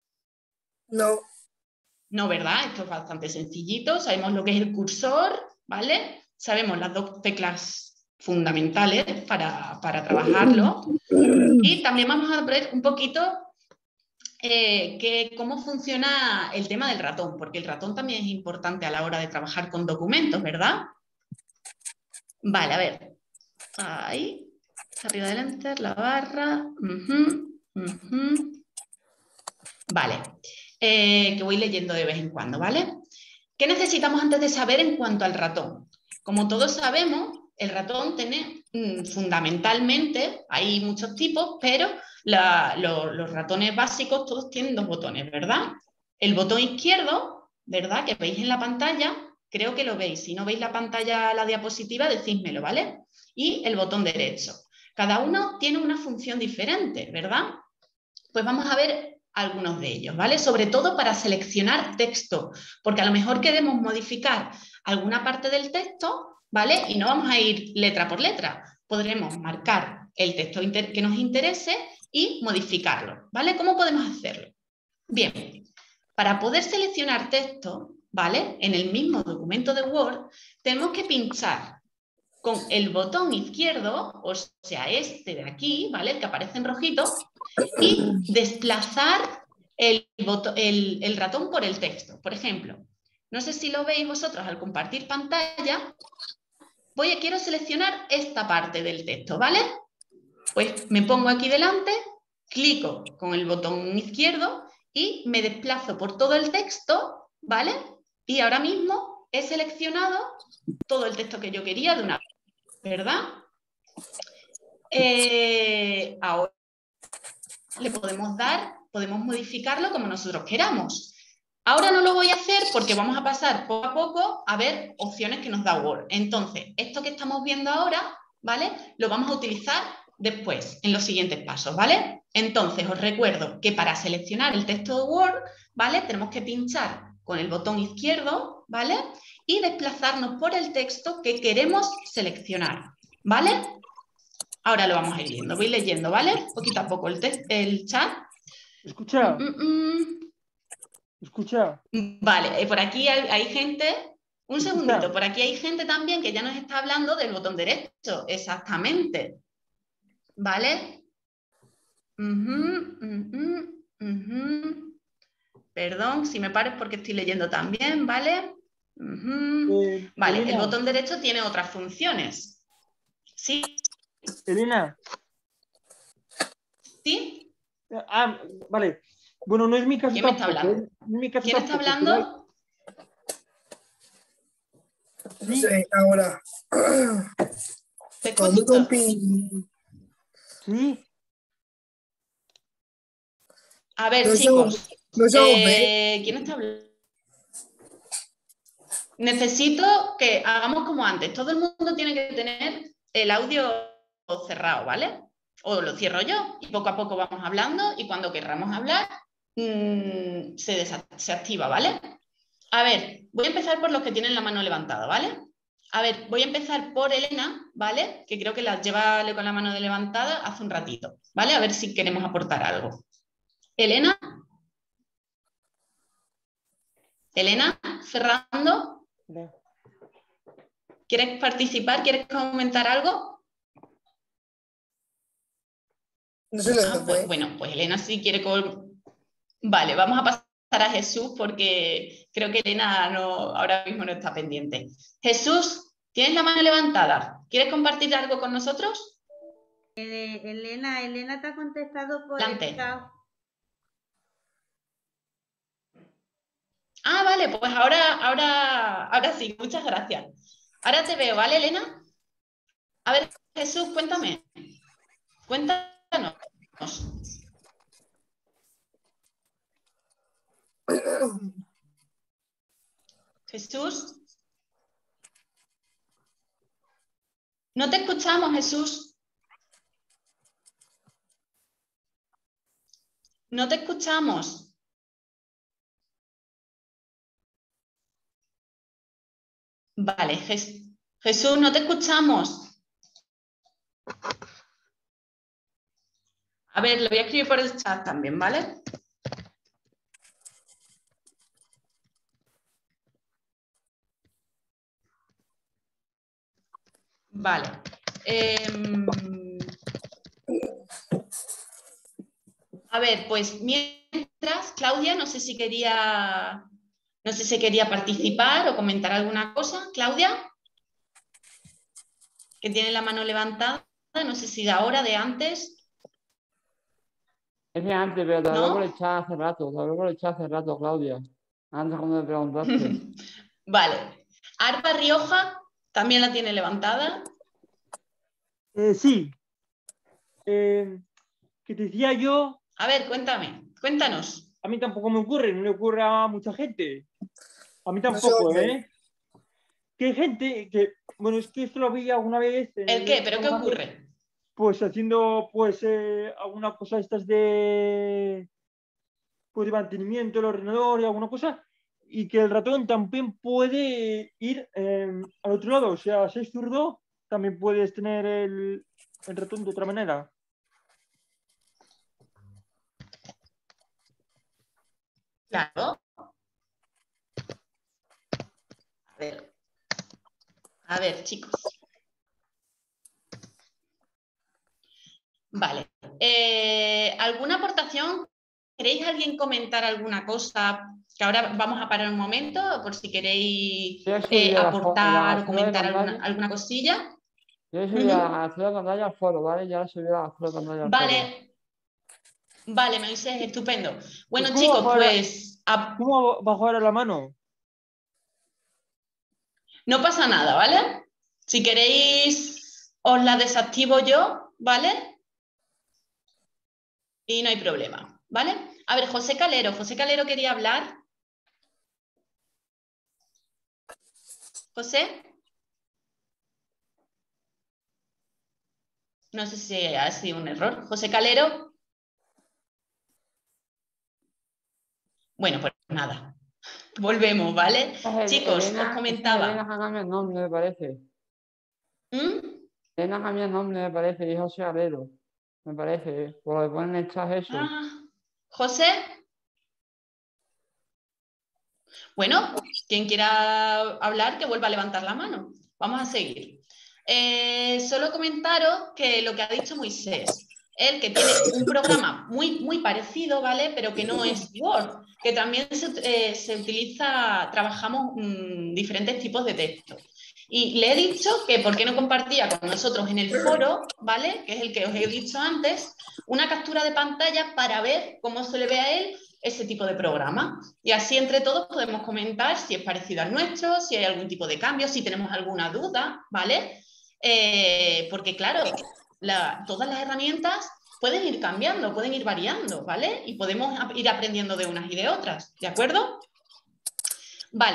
No. No, ¿verdad? Esto es bastante sencillito. Sabemos lo que es el cursor, ¿vale? Sabemos las dos teclas fundamentales para, para trabajarlo. Y también vamos a ver un poquito eh, que, cómo funciona el tema del ratón, porque el ratón también es importante a la hora de trabajar con documentos, ¿verdad? Vale, a ver. Ahí, arriba del enter, la barra. Uh-huh, uh-huh. Vale, eh, que voy leyendo de vez en cuando, ¿vale? ¿Qué necesitamos antes de saber en cuanto al ratón? Como todos sabemos, el ratón tiene mmm, fundamentalmente, hay muchos tipos, pero la, lo, los ratones básicos todos tienen dos botones, ¿verdad? El botón izquierdo, ¿verdad? Que veis en la pantalla, creo que lo veis. Si no veis la pantalla, la diapositiva, decídmelo, ¿vale? Y el botón derecho. Cada uno tiene una función diferente, ¿verdad? Pues vamos a ver algunos de ellos, ¿vale? Sobre todo para seleccionar texto, porque a lo mejor queremos modificar alguna parte del texto, ¿vale? Y no vamos a ir letra por letra. Podremos marcar el texto que nos interese y modificarlo, ¿vale? ¿Cómo podemos hacerlo? Bien, para poder seleccionar texto, ¿vale? En el mismo documento de Word, tenemos que pinchar con el botón izquierdo, o sea, este de aquí, ¿vale? El que aparece en rojito, y desplazar el, el, el ratón por el texto. Por ejemplo, no sé si lo veis vosotros al compartir pantalla, voy a, quiero seleccionar esta parte del texto, ¿vale? Pues me pongo aquí delante, clico con el botón izquierdo y me desplazo por todo el texto, ¿vale? Y ahora mismo he seleccionado todo el texto que yo quería de una vez, ¿verdad? Eh, ahora le podemos dar, podemos modificarlo como nosotros queramos. Ahora no lo voy a hacer porque vamos a pasar poco a poco a ver opciones que nos da Word. Entonces, esto que estamos viendo ahora, ¿vale? Lo vamos a utilizar después, en los siguientes pasos, ¿vale? Entonces, os recuerdo que para seleccionar el texto de Word, ¿vale? Tenemos que pinchar con el botón izquierdo, ¿vale? Y desplazarnos por el texto que queremos seleccionar, ¿vale? Ahora lo vamos a ir viendo, voy leyendo, ¿vale? Poquito a poco el, el chat. Escucha. Mm, mm, mm. Escucha. Vale, eh, por aquí hay, hay gente, un Escucha. segundito, por aquí hay gente también que ya nos está hablando del botón derecho, exactamente. ¿Vale? Uh-huh, uh-huh, uh-huh. Perdón, si me pares porque estoy leyendo también, ¿vale? Uh-huh. Eh, Vale, Elena. el botón derecho tiene otras funciones. ¿Sí? Elena. ¿Sí? Ah, vale. Bueno, no es mi caso ¿Quién me está tampoco. hablando? ¿eh? No es mi caso ¿Quién está tampoco, hablando? No sé, ahora. ¿Te Con mi escucho? compi. Sí. A ver, No chicos. somos- no somos eh, ¿Quién está hablando? Necesito que hagamos como antes. Todo el mundo tiene que tener el audio cerrado, ¿vale? O lo cierro yo y poco a poco vamos hablando y cuando querramos hablar mmm, se, se activa, ¿vale? A ver, voy a empezar por los que tienen la mano levantada, ¿vale? A ver, voy a empezar por Elena, ¿vale? Que creo que la lleva con la mano levantada hace un ratito, ¿vale? A ver si queremos aportar algo. Elena. Elena, Fernando. ¿Quieres participar? ¿Quieres comentar algo? No se lo ah, pues, bueno, pues Elena sí quiere... Con... Vale, vamos a pasar a Jesús porque creo que Elena no, ahora mismo no está pendiente. Jesús, ¿tienes la mano levantada? ¿Quieres compartir algo con nosotros? Eh, Elena, Elena te ha contestado por Adelante. el chat. Ah, vale, pues ahora, ahora, ahora sí, muchas gracias. Ahora te veo, ¿vale, Elena? A ver, Jesús, cuéntame. Cuéntanos. Jesús. No te escuchamos, Jesús. No te escuchamos. Vale, Jes- Jesús, no te escuchamos. A ver, lo voy a escribir por el chat también, ¿vale? Vale. Eh, a ver, pues mientras letras. Claudia, no sé si quería, no sé si quería participar o comentar alguna cosa. Claudia, que tiene la mano levantada, no sé si de ahora, de antes. Es de antes, pero te lo ¿No? hablé por el chat hace rato, te lo hablé por el chat hace rato, Claudia. Antes cuando me preguntaste. Vale. Arpa Rioja también la tiene levantada. Eh, sí. Eh, que te decía yo, A ver, cuéntame, cuéntanos. a mí tampoco me ocurre, no le ocurre a mucha gente. A mí No sé, tampoco, hombre. ¿eh? Que hay gente que, bueno, es que esto lo vi alguna vez. en ¿El qué? el- ¿Pero qué ocurre? Pues haciendo, pues, eh, alguna cosa estas de, pues, de mantenimiento del ordenador y alguna cosa, y que el ratón también puede ir eh, al otro lado. O sea, si es zurdo, también puedes tener el, el ratón de otra manera. Claro. A ver. A ver, chicos. Vale. Eh, ¿alguna aportación? ¿Queréis alguien comentar alguna cosa? Que ahora vamos a parar un momento por si queréis Yo he eh, subido la fo- aportar la o captura de comentar alguna, pantalla. alguna cosilla. Yo he subido Ujú. la captura de pantalla al foro, ¿vale? Ya he subido la captura de pantalla al foro. Vale. Vale, Moisés, estupendo. Bueno, ¿Cómo chicos, bajo ahora- pues a- ¿Cómo bajo ahora la mano? no pasa nada, ¿vale? Si queréis, os la desactivo yo, ¿vale? Y no hay problema, ¿vale? A ver, José Calero. José Calero quería hablar. José. No sé si ha sido un error. José Calero. Bueno, pues nada. Volvemos, ¿vale? Es Chicos, Elena, os esa comentaba. Elena ha cambiado el nombre, me parece. ¿Mm? Elena ha cambiado el nombre, me parece, y José Alero. Me parece, por lo que ponen en el chat eso. Ah, José. Bueno, quien quiera hablar, que vuelva a levantar la mano. Vamos a seguir. Eh, solo comentaros que lo que ha dicho Moisés, él que tiene un programa muy, muy parecido, ¿vale? Pero que no es Word, que también se, eh, se utiliza, trabajamos mmm, diferentes tipos de texto. Y le he dicho que por qué no compartía con nosotros en el foro, ¿vale? Que es el que os he dicho antes, una captura de pantalla para ver cómo se le ve a él ese tipo de programa. Y así entre todos podemos comentar si es parecido al nuestro, si hay algún tipo de cambio, si tenemos alguna duda, ¿vale? Eh, porque claro, la, todas las herramientas pueden ir cambiando, pueden ir variando, ¿vale? Y podemos ir aprendiendo de unas y de otras, ¿de acuerdo? Vale.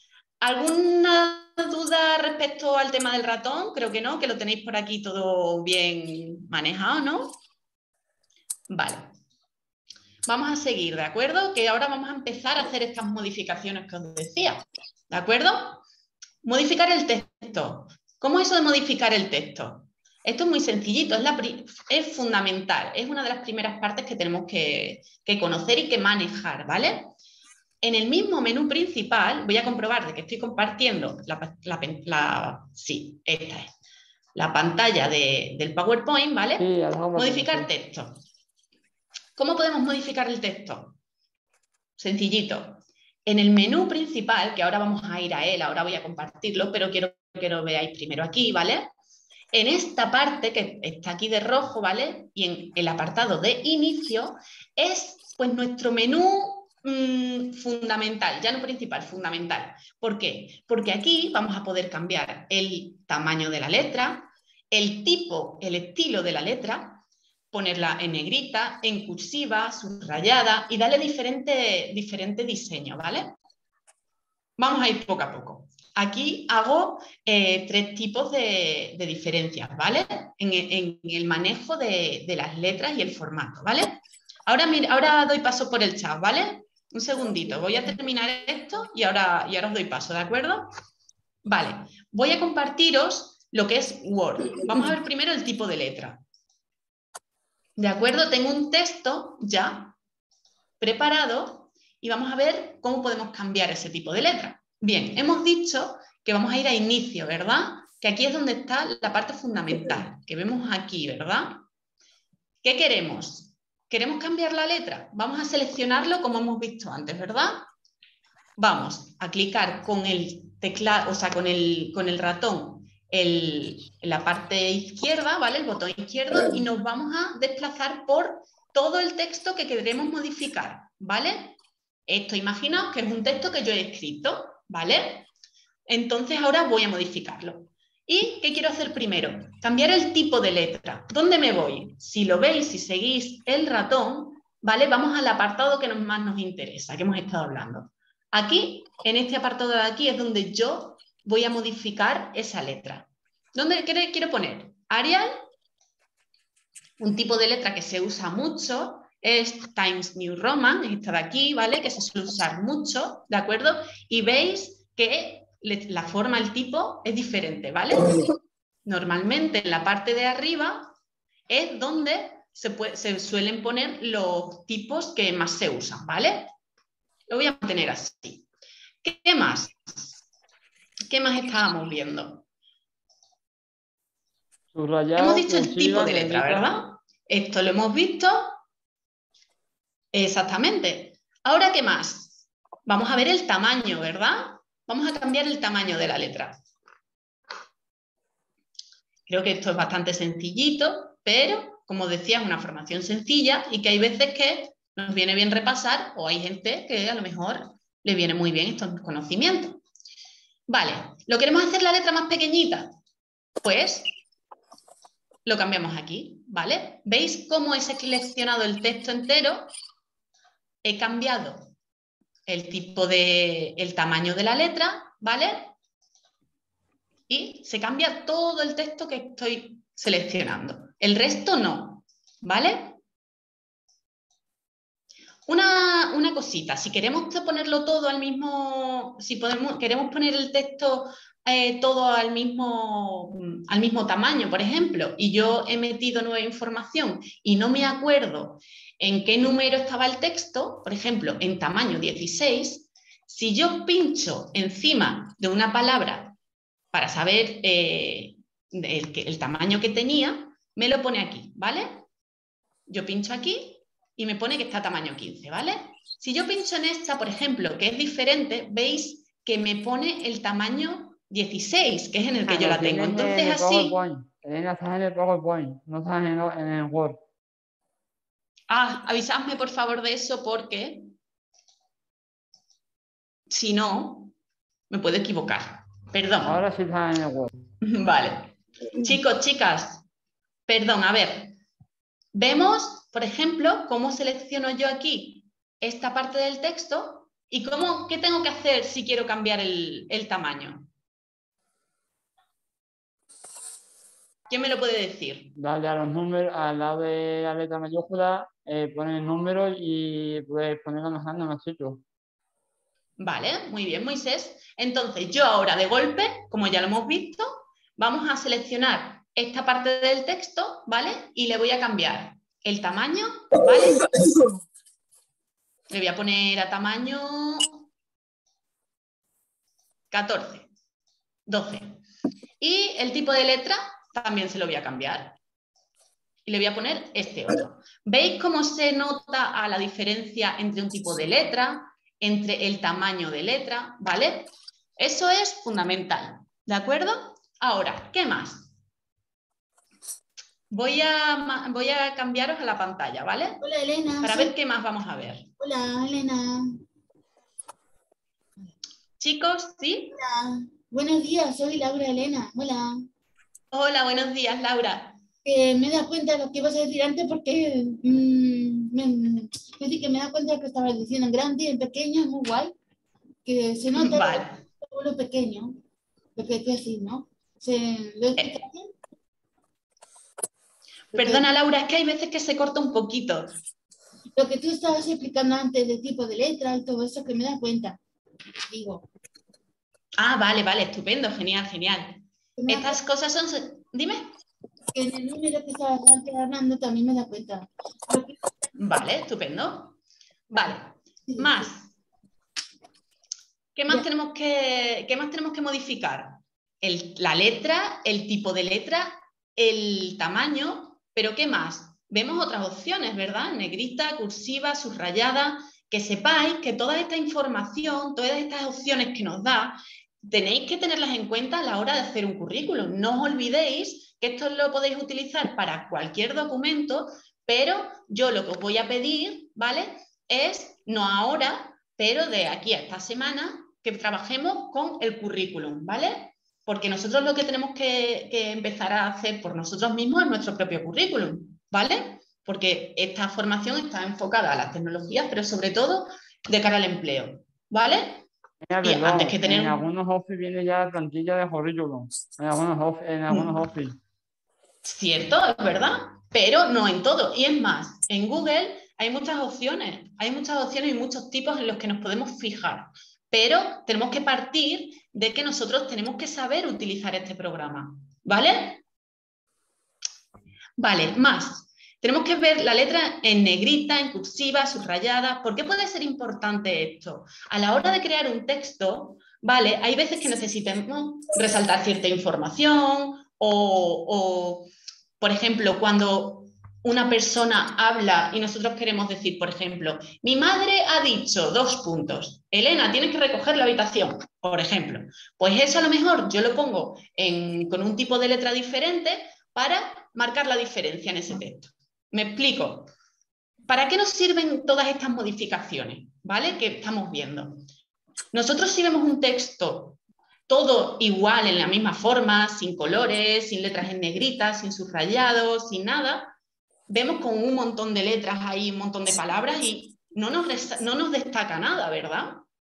¿Alguna duda respecto al tema del ratón? Creo que no, que lo tenéis por aquí todo bien manejado, ¿no? Vale. Vamos a seguir, ¿de acuerdo? Que ahora vamos a empezar a hacer estas modificaciones que os decía, ¿de acuerdo? Modificar el texto. ¿Cómo es eso de modificar el texto? Esto es muy sencillito, es, la es fundamental, es una de las primeras partes que tenemos que, que conocer y que manejar, ¿vale? En el mismo menú principal, voy a comprobar de que estoy compartiendo la, la, la sí, esta es, la pantalla de, del PowerPoint, ¿vale? Sí, modificar texto. ¿Cómo podemos modificar el texto? Sencillito. En el menú principal, que ahora vamos a ir a él, ahora voy a compartirlo, pero quiero que lo veáis primero aquí, ¿vale? En esta parte que está aquí de rojo, ¿vale? Y en el apartado de inicio es pues nuestro menú mmm, fundamental, ya no principal, fundamental. ¿Por qué? Porque aquí vamos a poder cambiar el tamaño de la letra, el tipo, el estilo de la letra, ponerla en negrita, en cursiva, subrayada y darle diferente, diferente diseño, ¿vale? Vamos a ir poco a poco. Aquí hago eh, tres tipos de, de diferencias, ¿vale? En, en el manejo de, de las letras y el formato, ¿vale? Ahora, mira, ahora doy paso por el chat, ¿vale? Un segundito, voy a terminar esto y ahora, y ahora os doy paso, ¿de acuerdo? Vale, voy a compartiros lo que es Word. Vamos a ver primero el tipo de letra. ¿De acuerdo? Tengo un texto ya preparado y vamos a ver cómo podemos cambiar ese tipo de letra. Bien, hemos dicho que vamos a ir a inicio, ¿verdad? Que aquí es donde está la parte fundamental, que vemos aquí, ¿verdad? ¿Qué queremos? ¿Queremos cambiar la letra? Vamos a seleccionarlo como hemos visto antes, ¿verdad? Vamos a clicar con el teclado, o sea, con el, con el ratón el, en la parte izquierda, ¿vale? El botón izquierdo, y nos vamos a desplazar por todo el texto que queremos modificar, ¿vale? Esto, imaginaos que es un texto que yo he escrito, ¿vale? Entonces ahora voy a modificarlo. ¿Y qué quiero hacer primero? Cambiar el tipo de letra. ¿Dónde me voy? Si lo veis, si seguís el ratón, ¿vale? Vamos al apartado que más nos interesa, que hemos estado hablando. Aquí, en este apartado de aquí, es donde yo voy a modificar esa letra. ¿Dónde quiero poner? Arial, un tipo de letra que se usa mucho, es Times New Roman, es esta de aquí, ¿vale? Que se suele usar mucho, ¿de acuerdo? Y veis que la forma, el tipo es diferente, ¿vale? Normalmente en la parte de arriba es donde se, puede, se suelen poner los tipos que más se usan, ¿vale? Lo voy a mantener así. ¿Qué más? ¿Qué más estábamos viendo? Subrayado, hemos dicho el cursiva, tipo de letra, negrita. ¿verdad? Esto lo hemos visto. Exactamente. Ahora, ¿qué más? Vamos a ver el tamaño, ¿verdad? Vamos a cambiar el tamaño de la letra. Creo que esto es bastante sencillito, pero, como decía, es una formación sencilla y que hay veces que nos viene bien repasar, o hay gente que a lo mejor le viene muy bien estos conocimientos. Vale, ¿lo queremos hacer la letra más pequeñita? Pues lo cambiamos aquí, ¿vale? ¿Veis cómo he seleccionado el texto entero? He cambiado el tipo de, el tamaño de la letra, ¿vale? Y se cambia todo el texto que estoy seleccionando. El resto no, ¿vale? Una, una cosita, si queremos ponerlo todo al mismo, si podemos, queremos poner el texto eh, todo al mismo, al mismo tamaño, por ejemplo, y yo he metido nueva información y no me acuerdo en qué número estaba el texto, por ejemplo, en tamaño dieciséis, si yo pincho encima de una palabra para saber eh, el, el tamaño que tenía, me lo pone aquí, ¿vale? Yo pincho aquí y me pone que está a tamaño quince, ¿vale? Si yo pincho en esta, por ejemplo, que es diferente, veis que me pone el tamaño dieciséis, que es en el que Ah, yo lo la tengo. tienes en Entonces, el así... PowerPoint. Elena, estás en el PowerPoint, no estás en el, en el Word. Ah, avisadme por favor de eso porque si no, me puedo equivocar. Perdón. Ahora sí estás en el Word. Vale. Chicos, chicas, perdón, a ver. Vemos, por ejemplo, cómo selecciono yo aquí esta parte del texto y cómo, qué tengo que hacer si quiero cambiar el, el tamaño. ¿Quién me lo puede decir? Dale a los números, al lado de la letra mayúscula, eh, pone el número y puedes ponerlo más grande o más chico. Vale, muy bien, Moisés. Entonces, yo ahora de golpe, como ya lo hemos visto, vamos a seleccionar esta parte del texto, ¿vale? Y le voy a cambiar el tamaño, ¿vale? Le voy a poner a tamaño catorce, doce. Y el tipo de letra también se lo voy a cambiar. Y le voy a poner este otro. ¿Veis cómo se nota a la diferencia entre un tipo de letra, entre el tamaño de letra, ¿vale? Eso es fundamental, ¿de acuerdo? Ahora, ¿qué más? Voy a, voy a cambiaros a la pantalla, ¿vale? Hola, Elena. Para soy... ver qué más vamos a ver. Hola, Elena. Chicos, ¿sí? Hola. Buenos días, soy Laura Elena. Hola. Hola, buenos días, Laura. Eh, me das cuenta de lo que ibas a decir antes porque mmm, me, me, que me da cuenta de lo que estabas diciendo en grande y en pequeño, es muy guay. Que se nota vale. lo, lo pequeño, lo que tú decís, ¿no? ¿Se, ¿Lo explicas bien? Perdona, Laura, es que hay veces que se corta un poquito. Lo que tú estabas explicando antes de tipo de letra y todo eso, que me das cuenta, digo. Ah, vale, vale, estupendo, genial, genial. Estas cosas son... Dime. En el número que estabas antes hablando también me da cuenta. Que... Vale, estupendo. Vale, sí, más. ¿Qué más, tenemos que, ¿Qué más tenemos que modificar? El, la letra, el tipo de letra, el tamaño, pero ¿qué más? vemos otras opciones, ¿verdad? Negrita, cursiva, subrayada, que sepáis que toda esta información, todas estas opciones que nos da, tenéis que tenerlas en cuenta a la hora de hacer un currículum. No os olvidéis que esto lo podéis utilizar para cualquier documento, pero yo lo que os voy a pedir, ¿vale? Es, no ahora, pero de aquí a esta semana, que trabajemos con el currículum, ¿vale? Porque nosotros lo que tenemos que, que empezar a hacer por nosotros mismos es nuestro propio currículum, ¿vale? Porque esta formación está enfocada a las tecnologías, pero sobre todo de cara al empleo, ¿vale? Mira, Y perdón, antes que tener en un- algunos office viene ya la plantilla de currículum. En algunos office, en algunos office. Cierto, es verdad, pero no en todo. Y es más, en Google hay muchas opciones, hay muchas opciones y muchos tipos en los que nos podemos fijar, pero tenemos que partir de que nosotros tenemos que saber utilizar este programa, ¿vale? Vale, más. Tenemos que ver la letra en negrita, en cursiva, subrayada. ¿Por qué puede ser importante esto? A la hora de crear un texto, ¿vale? Hay veces que necesitamos resaltar cierta información o, o, por ejemplo, cuando una persona habla y nosotros queremos decir, por ejemplo, mi madre ha dicho dos puntos. Elena, tienes que recoger la habitación, por ejemplo. Pues eso a lo mejor yo lo pongo en, con un tipo de letra diferente para marcar la diferencia en ese texto. Me explico. ¿Para qué nos sirven todas estas modificaciones, ¿vale? Que estamos viendo. Nosotros si vemos un texto todo igual, en la misma forma, sin colores, sin letras en negritas, sin subrayados, sin nada, vemos con un montón de letras ahí, un montón de palabras y no nos, no nos destaca nada, ¿verdad?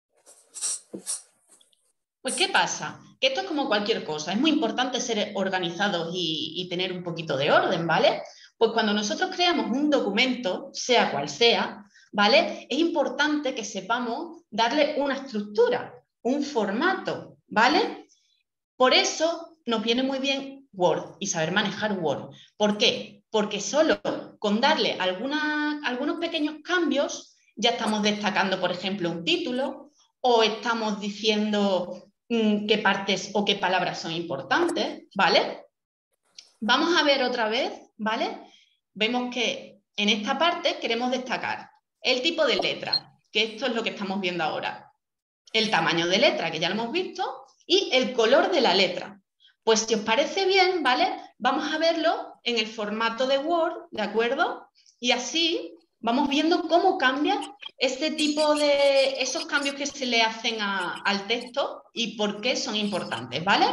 Pues ¿qué pasa? Que esto es como cualquier cosa, es muy importante ser organizados y, y tener un poquito de orden, ¿vale? Pues cuando nosotros creamos un documento, sea cual sea, ¿vale? Es importante que sepamos darle una estructura, un formato, ¿vale? Por eso nos viene muy bien Word y saber manejar Word. ¿Por qué? Porque solo con darle alguna, algunos pequeños cambios ya estamos destacando, por ejemplo, un título o estamos diciendo mmm, qué partes o qué palabras son importantes, ¿vale? Vamos a ver otra vez, ¿vale? Vemos que en esta parte queremos destacar el tipo de letra, que esto es lo que estamos viendo ahora. El tamaño de letra, que ya lo hemos visto, y el color de la letra. Pues si os parece bien, ¿vale? Vamos a verlo en el formato de Word, ¿de acuerdo? Y así vamos viendo cómo cambia este tipo de, esos cambios que se le hacen a, al texto y por qué son importantes, ¿vale?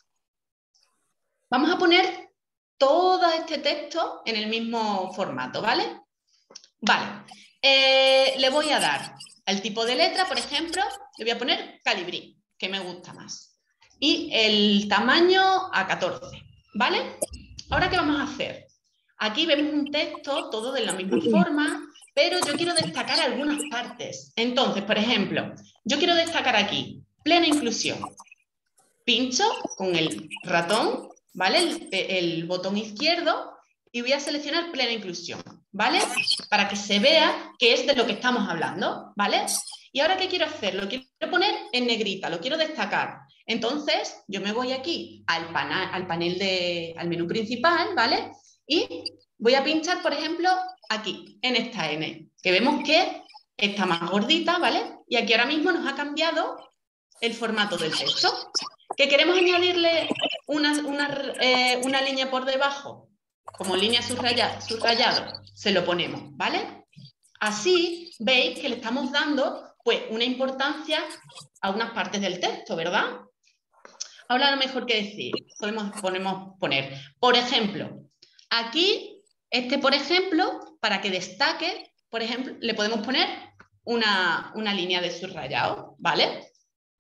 Vamos a poner todo este texto en el mismo formato, ¿vale? Vale, eh, le voy a dar al tipo de letra, por ejemplo, le voy a poner Calibrí, que me gusta más. Y el tamaño a catorce, ¿vale? Ahora, ¿qué vamos a hacer? Aquí vemos un texto, todo de la misma forma, pero yo quiero destacar algunas partes. Entonces, por ejemplo, yo quiero destacar aquí, plena inclusión. Pincho con el ratón, ¿vale? El, el botón izquierdo y voy a seleccionar plena inclusión, ¿vale? Para que se vea que es de lo que estamos hablando, ¿vale? Y ahora, ¿qué quiero hacer? Lo quiero poner en negrita, lo quiero destacar. Entonces, yo me voy aquí al, pana, al panel de, al menú principal, ¿vale? Y voy a pinchar, por ejemplo, aquí, en esta N, que vemos que está más gordita, ¿vale? Y aquí ahora mismo nos ha cambiado el formato del texto. ¿Que queremos añadirle una, una, eh, una línea por debajo? Como línea subrayada, subrayado, se lo ponemos, ¿vale? Así veis que le estamos dando pues, una importancia a unas partes del texto, ¿verdad? Ahora, a lo mejor que decir, podemos, podemos poner, por ejemplo, aquí, este por ejemplo, para que destaque, por ejemplo, le podemos poner una, una línea de subrayado, ¿vale?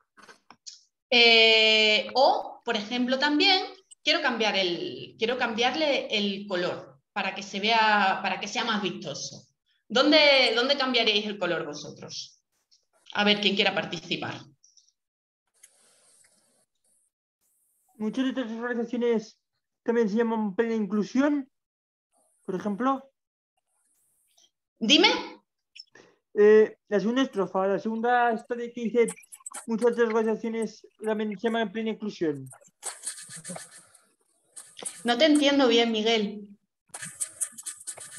Eh, o, por ejemplo, también quiero, cambiar el, quiero cambiarle el color para que se vea, para que sea más vistoso. ¿Dónde, dónde cambiaréis el color vosotros? A ver, quién quiera participar. Muchas de estas organizaciones también se llaman plena inclusión, por ejemplo. Dime. Eh, la segunda estrofa, la segunda historia que dice muchas de las organizaciones también se llaman plena inclusión. No te entiendo bien, Miguel.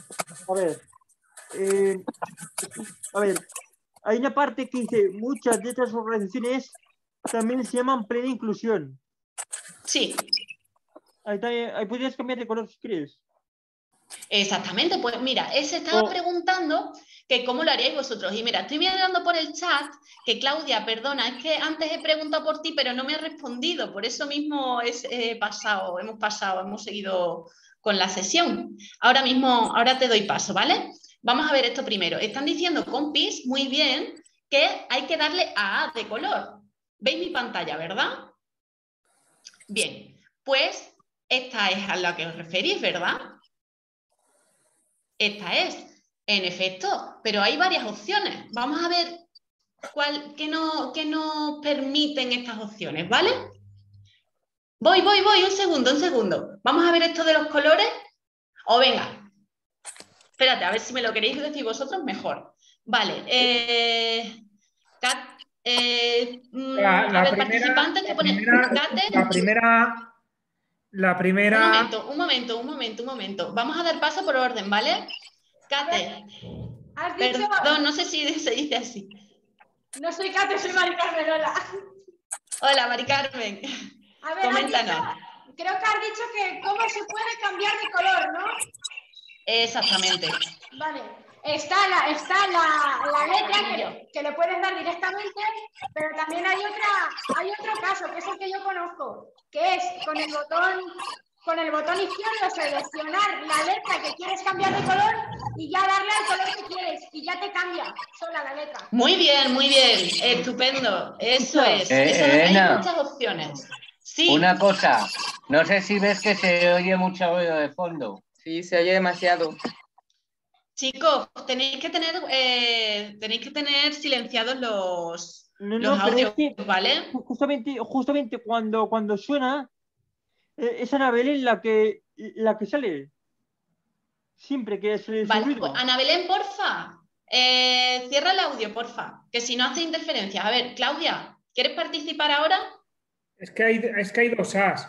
A ver, eh, a ver, hay una parte que dice, muchas de estas organizaciones también se llaman plena inclusión. Sí. Ahí, también, ahí podrías cambiar de color si quieres. Exactamente, pues mira, él se estaba Oh. preguntando que cómo lo haríais vosotros. Y mira, estoy mirando por el chat que Claudia, perdona, es que antes he preguntado por ti, pero no me has respondido. Por eso mismo es, eh, pasado, hemos pasado, hemos seguido con la sesión. Ahora mismo, ahora te doy paso, ¿vale? Vamos a ver esto primero. Están diciendo, compis, muy bien, que hay que darle a A de color. ¿Veis mi pantalla, verdad? Bien, pues esta es a la que os referís, ¿verdad? Esta es, en efecto, pero hay varias opciones. Vamos a ver cuál, qué, no, qué nos permiten estas opciones, ¿vale? Voy, voy, voy, un segundo, un segundo. Vamos a ver esto de los colores. O venga, espérate, a ver si me lo queréis decir vosotros mejor. Vale, eh, Cat, eh, La, a la ver, primera, participantes que la ponen primera, Cate. la primera, la primera. Un momento, un momento, un momento, un momento. Vamos a dar paso por orden, ¿vale? Cate. ¿Has dicho? Perdón, no sé si se dice así. No soy Cate, soy Mari Carmen, hola. Hola, Mari Carmen. A ver, coméntanos. Has dicho, creo que has dicho que cómo se puede cambiar de color, ¿no? Exactamente. Vale. Está la, está la, la letra que, que le puedes dar directamente, pero también hay otra, hay otro caso, que es el que yo conozco, que es con el botón, con el botón izquierdo seleccionar la letra que quieres cambiar de color y ya darle al color que quieres y ya te cambia sola la letra. Muy bien, muy bien, estupendo. Eso es. Eh, Eso, hay Elena, muchas opciones. Sí. una cosa, no sé si ves que se oye mucho ruido de fondo. Sí, se oye demasiado. Chicos, tenéis que tener, eh, tenéis que tener silenciados los, No, los no, pero audios, es que ¿vale? justamente, justamente cuando, cuando suena, eh, es Ana Belén la que, la que sale. Siempre que es el Vale, ruido. pues, Ana Belén, porfa, eh, cierra el audio, porfa, que si no hace interferencias. A ver, Claudia, ¿quieres participar ahora? Es que hay, es que hay dos As.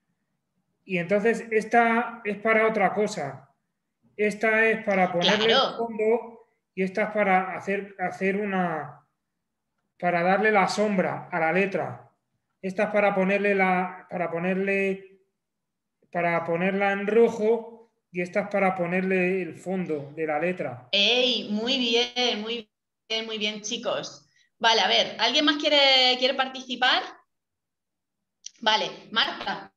Y entonces esta es para otra cosa. Esta es para ponerle Claro. el fondo y esta es para hacer, hacer una... para darle la sombra a la letra. Esta es para ponerle la... para ponerle... para ponerla en rojo y esta es para ponerle el fondo de la letra. ¡Ey! Muy bien, muy bien, muy bien, chicos. Vale, a ver, ¿alguien más quiere, quiere participar? Vale, Marta.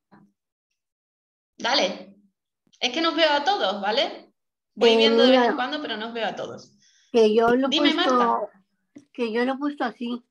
Dale. Es que nos veo a todos, ¿vale? Voy Eh, viendo de vez mira, en cuando, pero no os veo a todos. Que yo lo he Dime, puesto, Marta. que yo lo he puesto así.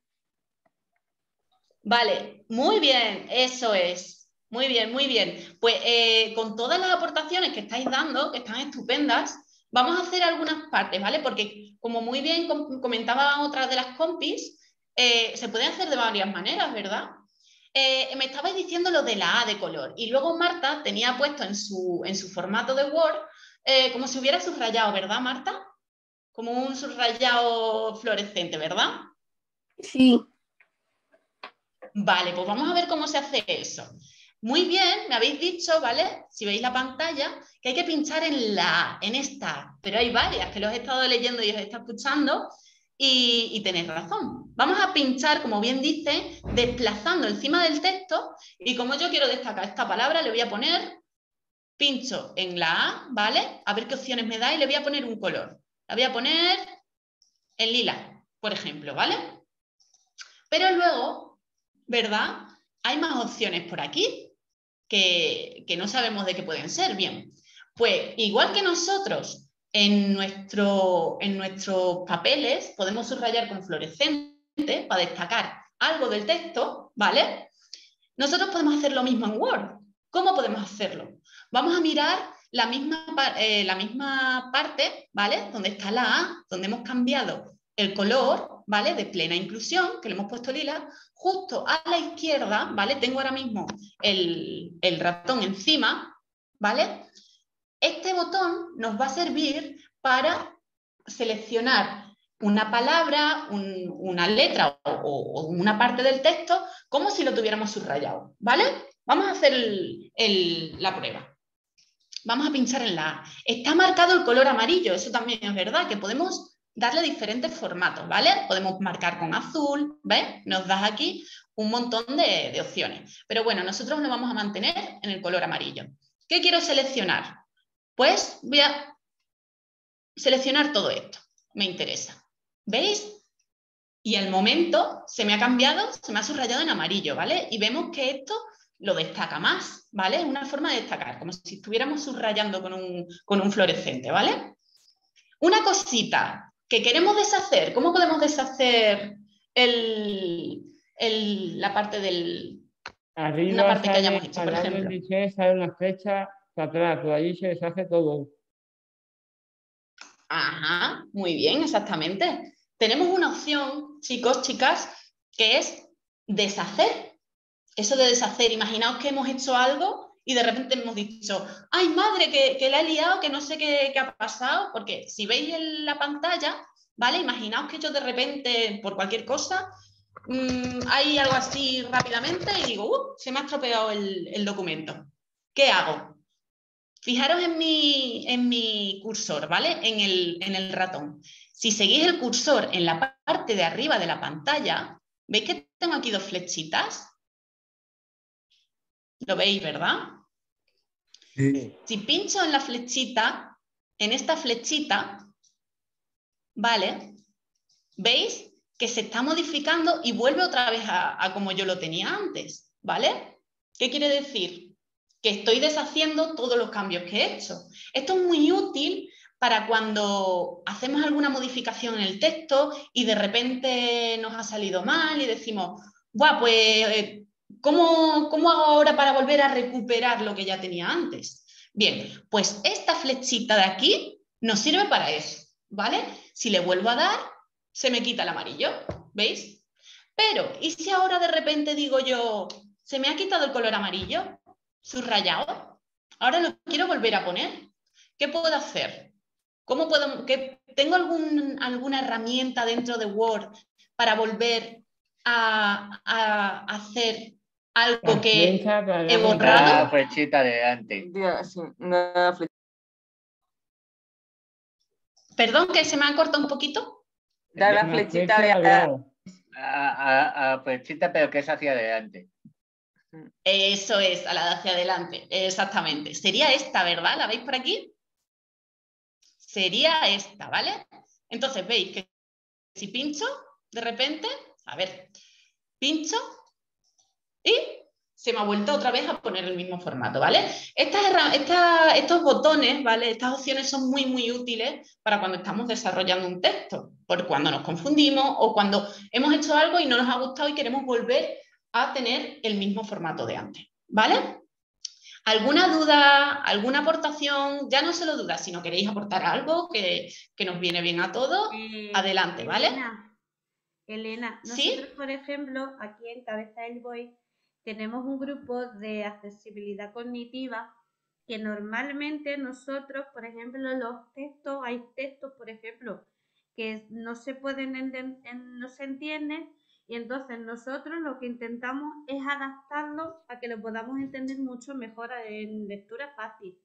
Vale, muy bien, eso es. Muy bien, muy bien. Pues eh, con todas las aportaciones que estáis dando, que están estupendas, vamos a hacer algunas partes, ¿vale? Porque como muy bien com comentaban otras de las compis, eh, se pueden hacer de varias maneras, ¿verdad? Eh, me estabais diciendo lo de la A de color y luego Marta tenía puesto en su, en su formato de Word eh, como si hubiera subrayado, ¿verdad, Marta? Como un subrayado fluorescente, ¿verdad? Sí. Vale, pues vamos a ver cómo se hace eso. Muy bien, me habéis dicho, ¿vale? Si veis la pantalla, que hay que pinchar en la A, en esta, pero hay varias que los he estado leyendo y os he estado escuchando y, y tenéis razón. Vamos a pinchar, como bien dice, desplazando encima del texto y como yo quiero destacar esta palabra, le voy a poner, pincho en la A, ¿vale? A ver qué opciones me da y le voy a poner un color. La voy a poner en lila, por ejemplo, ¿vale? Pero luego, ¿verdad? Hay más opciones por aquí que, que no sabemos de qué pueden ser. Bien, pues igual que nosotros en, nuestro, en nuestros papeles podemos subrayar con fluorescente para destacar algo del texto, ¿vale? Nosotros podemos hacer lo mismo en Word. ¿Cómo podemos hacerlo? Vamos a mirar la misma, eh, la misma parte, ¿vale? Donde está la A, donde hemos cambiado el color, ¿vale? De plena inclusión, que le hemos puesto lila, justo a la izquierda, ¿vale? Tengo ahora mismo el, el ratón encima, ¿vale? Este botón nos va a servir para seleccionar una palabra, un, una letra o, o una parte del texto como si lo tuviéramos subrayado, ¿vale? Vamos a hacer el, el, la prueba. vamos a pinchar en la A. Está marcado el color amarillo, eso también es verdad, que podemos darle diferentes formatos, ¿vale? Podemos marcar con azul, ¿ves? Nos das aquí un montón de, de opciones. Pero bueno, nosotros nos vamos a mantener en el color amarillo. ¿Qué quiero seleccionar? Pues voy a seleccionar todo esto, me interesa. ¿Veis? Y al momento se me ha cambiado, se me ha subrayado en amarillo, ¿vale? Y vemos que esto lo destaca más, ¿vale? Es una forma de destacar, como si estuviéramos subrayando con un, con un fluorescente, ¿vale? Una cosita que queremos deshacer, ¿cómo podemos deshacer el, el, la parte del... Arriba una parte sale, que hayamos hecho, por al lado ejemplo? del diseño sale una flecha para atrás, por ahí se deshace todo. Ajá, muy bien, exactamente. Tenemos una opción, chicos, chicas, que es deshacer. Eso de deshacer, imaginaos que hemos hecho algo y de repente hemos dicho, ¡ay, madre, que, que la he liado, que no sé qué, qué ha pasado! Porque si veis en la pantalla, ¿vale? Imaginaos que yo de repente, por cualquier cosa, mmm, hay algo así rápidamente y digo, ¡uh! Se me ha estropeado el, el documento. ¿Qué hago? Fijaros en mi, en mi cursor, ¿vale? En el, en el ratón. Si seguís el cursor en la parte de arriba de la pantalla, ¿veis que tengo aquí dos flechitas? ¿Lo veis, verdad? Sí. Si pincho en la flechita, en esta flechita, ¿vale? ¿Veis? Que se está modificando y vuelve otra vez a, a como yo lo tenía antes, ¿vale? ¿Qué quiere decir? Que estoy deshaciendo todos los cambios que he hecho. Esto es muy útil para cuando hacemos alguna modificación en el texto y de repente nos ha salido mal y decimos, ¡buah, pues ¿cómo, cómo hago ahora para volver a recuperar lo que ya tenía antes? Bien, pues esta flechita de aquí nos sirve para eso, ¿vale? Si le vuelvo a dar, se me quita el amarillo, ¿veis? Pero, ¿y si ahora de repente digo yo, se me ha quitado el color amarillo? Subrayado, ahora lo quiero volver a poner. ¿Qué puedo hacer? ¿Cómo puedo, que tengo algún, alguna herramienta dentro de Word para volver a, a hacer algo que he borrado? Una flechita adelante. Perdón, que se me ha cortado un poquito. Da la flechita de atrás. A, a, a flechita, pero que es hacia adelante. Eso es, a la de hacia adelante, exactamente. Sería esta, ¿verdad? ¿La veis por aquí? Sería esta, ¿vale? Entonces veis que si pincho, de repente, a ver, pincho y se me ha vuelto otra vez a poner el mismo formato, ¿vale? Estas, estas, estos botones, ¿vale? Estas opciones son muy, muy útiles para cuando estamos desarrollando un texto, por cuando nos confundimos o cuando hemos hecho algo y no nos ha gustado y queremos volver a tener el mismo formato de antes, ¿vale? ¿Alguna duda, alguna aportación? Ya no solo dudas, si no queréis aportar algo que, que nos viene bien a todos, Eh, adelante, ¿vale? Elena, Elena, ¿Sí? nosotros, por ejemplo, aquí en Cabeza del Boy tenemos un grupo de accesibilidad cognitiva que normalmente nosotros, por ejemplo, los textos, hay textos, por ejemplo, que no se pueden entender, no se entienden, y entonces nosotros lo que intentamos es adaptarlo a que lo podamos entender mucho mejor en lectura fácil.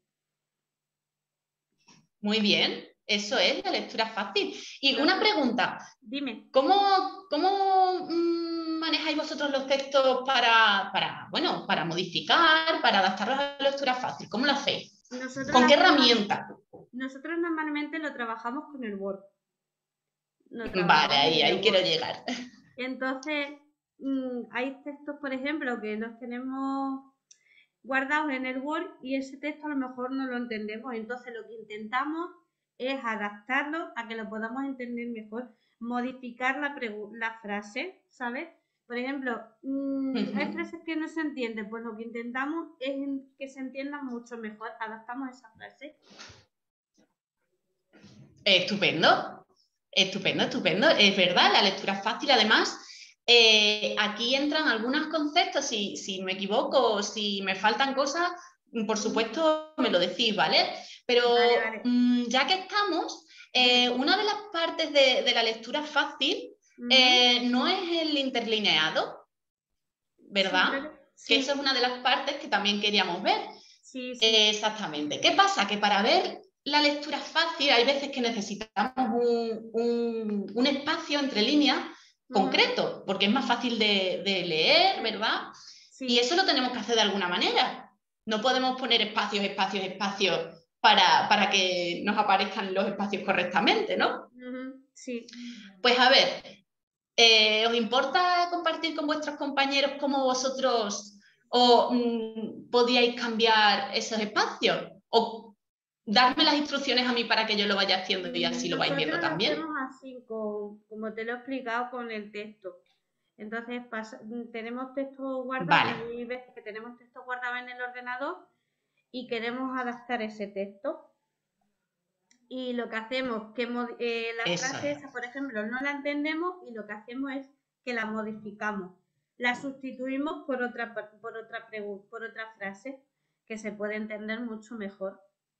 Muy bien, eso es la lectura fácil. Y una pregunta, dime, ¿cómo, cómo mmm, manejáis vosotros los textos para, para, bueno, para modificar, para adaptarlos a la lectura fácil? ¿Cómo lo hacéis? Nosotros ¿Con qué la- herramienta? Nosotros normalmente lo trabajamos con el Word. Lo Vale, trabajamos ahí, en el ahí quiero Word. llegar. Entonces, mm, hay textos, por ejemplo, que los tenemos guardados en el Word y ese texto a lo mejor no lo entendemos. Entonces, lo que intentamos es adaptarlo a que lo podamos entender mejor, modificar la, pregu- la frase, ¿sabes? Por ejemplo, mm, Ujú. hay frases que no se entienden, pues lo que intentamos es que se entiendan mucho mejor, adaptamos esa frase. Estupendo, estupendo, estupendo. Es verdad, la lectura fácil, además, eh, aquí entran algunos conceptos, si, si me equivoco o si me faltan cosas, por supuesto me lo decís, ¿vale? Pero Vale, vale. mm, ya que estamos, eh, una de las partes de, de la lectura fácil eh, no es el interlineado, ¿verdad? Sí, pero- Que sí. eso es una de las partes que también queríamos ver. Sí, sí. Eh, exactamente. ¿Qué pasa? Que para ver la lectura fácil hay veces que necesitamos un, un, un espacio entre líneas uh-huh. concreto, porque es más fácil de, de leer, ¿verdad? Sí. Y eso lo tenemos que hacer de alguna manera. No podemos poner espacios, espacios, espacios para, para que nos aparezcan los espacios correctamente, ¿no? Uh-huh. Sí. Pues a ver, eh, ¿os importa compartir con vuestros compañeros cómo vosotros o mmm, podíais cambiar esos espacios? O darme las instrucciones a mí para que yo lo vaya haciendo y así lo vais viendo también. Nosotros lo hacemos así, con, como te lo he explicado con el texto. Entonces pasa, tenemos texto guardado, vale. Y veces que tenemos texto guardado en el ordenador y queremos adaptar ese texto. Y lo que hacemos, que eh, la Eso frase es. esa, por ejemplo, no la entendemos y lo que hacemos es que la modificamos. La sustituimos por otra, por otra, por otra frase que se puede entender mucho mejor.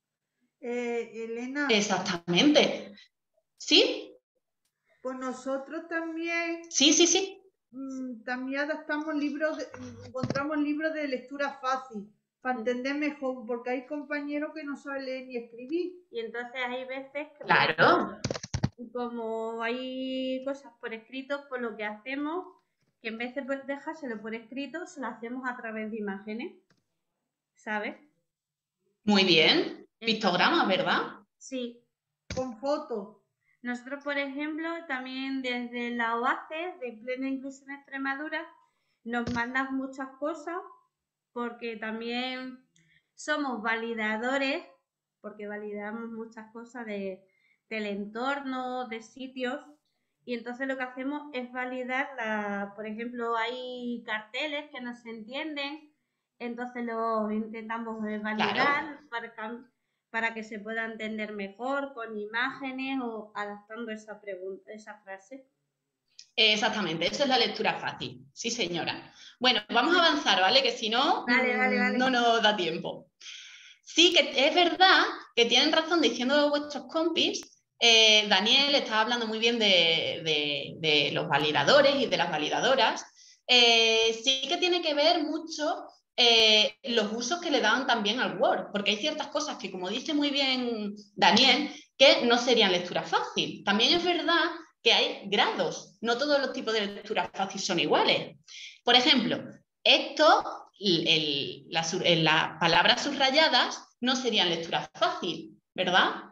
Eh, Elena. Exactamente. ¿Sí? Pues nosotros también. Sí, sí, sí. Mmm, también adaptamos libros, de, encontramos libros de lectura fácil para entender mejor, porque hay compañeros que no saben leer ni escribir. Y entonces hay veces que. Claro. Como hay cosas por escrito, pues lo que hacemos, que en vez de dejárselo por escrito, se lo hacemos a través de imágenes. ¿Sabes? Muy bien. Pictogramas, ¿verdad? Sí. Con fotos. Nosotros, por ejemplo, también desde la O A C E, de Plena Inclusión Extremadura, nos mandan muchas cosas porque también somos validadores, porque validamos muchas cosas de, del entorno, de sitios, y entonces lo que hacemos es validar, la, por ejemplo, hay carteles que no se entienden, entonces los intentamos validar claro. para, para que se pueda entender mejor con imágenes o adaptando esa, pregunta, esa frase. Exactamente, eso es la lectura fácil, sí señora. Bueno, vamos a avanzar, ¿vale? Que si no, vale, vale, vale. no nos da tiempo. Sí, que es verdad que tienen razón diciendo vuestros compis. Eh, Daniel estaba hablando muy bien de, de, de los validadores y de las validadoras. Eh, sí que tiene que ver mucho eh, los usos que le dan también al Word, porque hay ciertas cosas que, como dice muy bien Daniel, que no serían lectura fácil. También es verdad que hay grados, no todos los tipos de lectura fácil son iguales. Por ejemplo, esto, el, el, las la palabras subrayadas no serían lectura fácil, ¿verdad?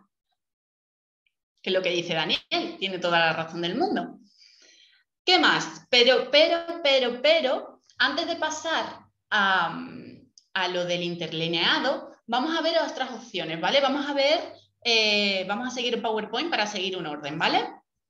Que es lo que dice Daniel, tiene toda la razón del mundo. ¿Qué más? Pero, pero, pero, pero, antes de pasar a, a lo del interlineado, vamos a ver otras opciones, ¿vale? Vamos a ver, eh, vamos a seguir el PowerPoint para seguir un orden, ¿vale?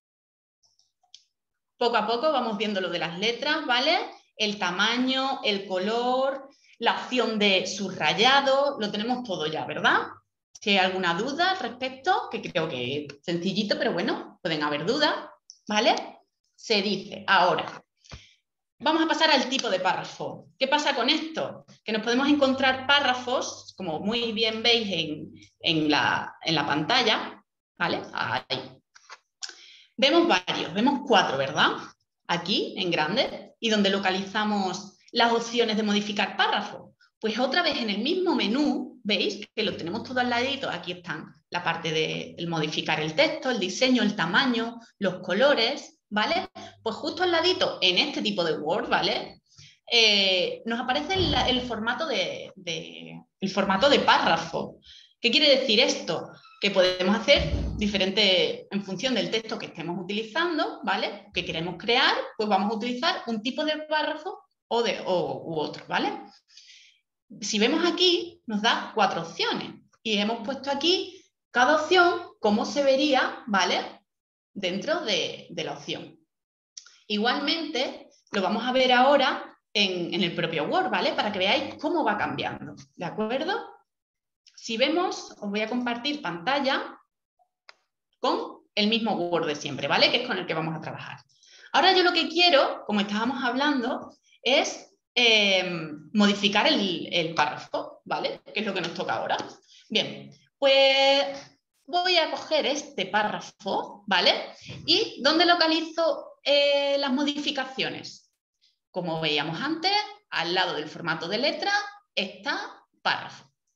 Poco a poco vamos viendo lo de las letras, ¿vale? El tamaño, el color, la opción de subrayado, lo tenemos todo ya, ¿verdad? Si hay alguna duda al respecto, que creo que es sencillito, pero bueno, pueden haber dudas, ¿vale? Se dice, ahora, vamos a pasar al tipo de párrafo. ¿Qué pasa con esto? Que nos podemos encontrar párrafos, como muy bien veis en, en, la, en la pantalla, ¿vale? Ahí. Vemos varios, vemos cuatro, ¿verdad? Aquí, en grande, y donde localizamos las opciones de modificar párrafo. Pues otra vez en el mismo menú, ¿veis? Que lo tenemos todo al ladito. Aquí están la parte de el modificar el texto, el diseño, el tamaño, los colores, ¿vale? Pues justo al ladito, en este tipo de Word, ¿vale? Eh, nos aparece el, el, formato de, de, el formato de párrafo. ¿Qué quiere decir esto? Que podemos hacer diferente, en función del texto que estemos utilizando, ¿vale? Que queremos crear, pues vamos a utilizar un tipo de párrafo o de, o, u otro, ¿vale? Si vemos aquí, nos da cuatro opciones y hemos puesto aquí cada opción, cómo se vería, ¿vale? Dentro de, de la opción. Igualmente, lo vamos a ver ahora en, en el propio Word, ¿vale? Para que veáis cómo va cambiando, ¿de acuerdo? Si vemos, os voy a compartir pantalla con el mismo Word de siempre, ¿vale? Que es con el que vamos a trabajar. Ahora yo lo que quiero, como estábamos hablando, es eh, modificar el, el párrafo, ¿vale? Que es lo que nos toca ahora. Bien, pues voy a coger este párrafo, ¿vale? ¿Y dónde localizo eh, las modificaciones? Como veíamos antes, al lado del formato de letra está párrafo.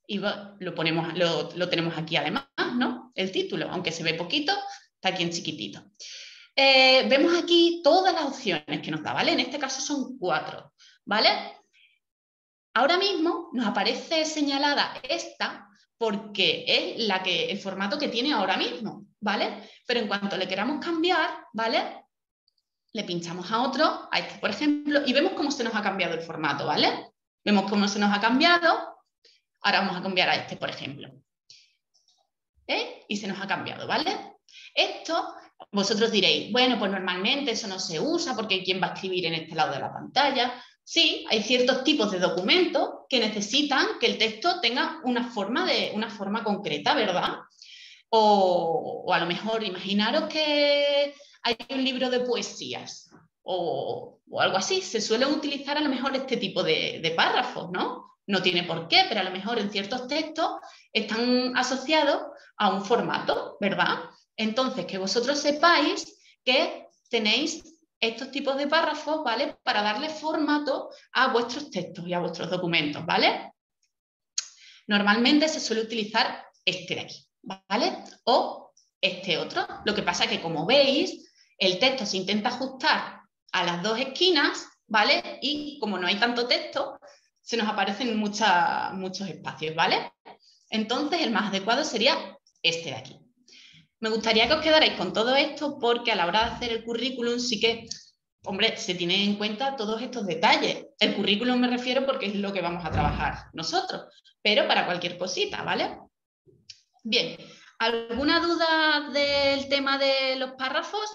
y lo, ponemos, lo, lo tenemos aquí además, ¿no? El título, aunque se ve poquito, está aquí en chiquitito. Eh, vemos aquí todas las opciones que nos da, ¿vale? En este caso son cuatro, ¿vale? Ahora mismo nos aparece señalada esta porque es la que, el formato que tiene ahora mismo, ¿vale? Pero en cuanto le queramos cambiar, ¿vale? Le pinchamos a otro, a este por ejemplo, y vemos cómo se nos ha cambiado el formato, ¿vale? Vemos cómo se nos ha cambiado. Ahora vamos a cambiar a este, por ejemplo. ¿Eh? Y se nos ha cambiado, ¿vale? Esto, vosotros diréis, bueno, pues normalmente eso no se usa porque ¿quién va a escribir en este lado de la pantalla? Sí, hay ciertos tipos de documentos que necesitan que el texto tenga una forma, de, una forma concreta, ¿verdad? O, o a lo mejor imaginaros que hay un libro de poesías o, o algo así. Se suele utilizar a lo mejor este tipo de, de párrafos, ¿no? No tiene por qué, pero a lo mejor en ciertos textos están asociados a un formato, ¿verdad? Entonces, que vosotros sepáis que tenéis estos tipos de párrafos, ¿vale? Para darle formato a vuestros textos y a vuestros documentos, ¿vale? Normalmente se suele utilizar este de aquí, ¿vale? O este otro. Lo que pasa es que, como veis, el texto se intenta ajustar a las dos esquinas, ¿vale? Y como no hay tanto texto, se nos aparecen mucha, muchos espacios, ¿vale? Entonces, el más adecuado sería este de aquí. Me gustaría que os quedarais con todo esto porque a la hora de hacer el currículum sí que, hombre, se tienen en cuenta todos estos detalles. El currículum me refiero porque es lo que vamos a trabajar nosotros, pero para cualquier cosita, ¿vale? Bien, ¿alguna duda del tema de los párrafos?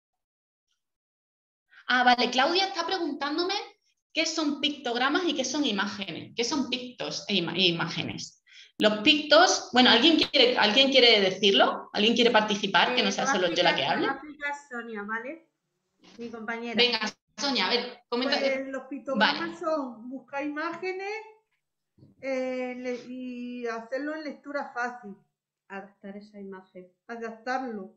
Ah, vale, Claudia está preguntándome qué son pictogramas y qué son imágenes. ¿Qué son pictos e ima- imágenes? Los pictos, bueno, ¿alguien quiere, ¿alguien quiere decirlo? ¿Alguien quiere participar? Que no sea solo yo la que hable. Lo va a explicar Sonia, ¿vale? Mi compañera. Venga, Sonia, a ver, comenta. Pues los pictogramas Vale. son buscar imágenes eh, le- y hacerlo en lectura fácil. Adaptar esa imagen. Adaptarlo.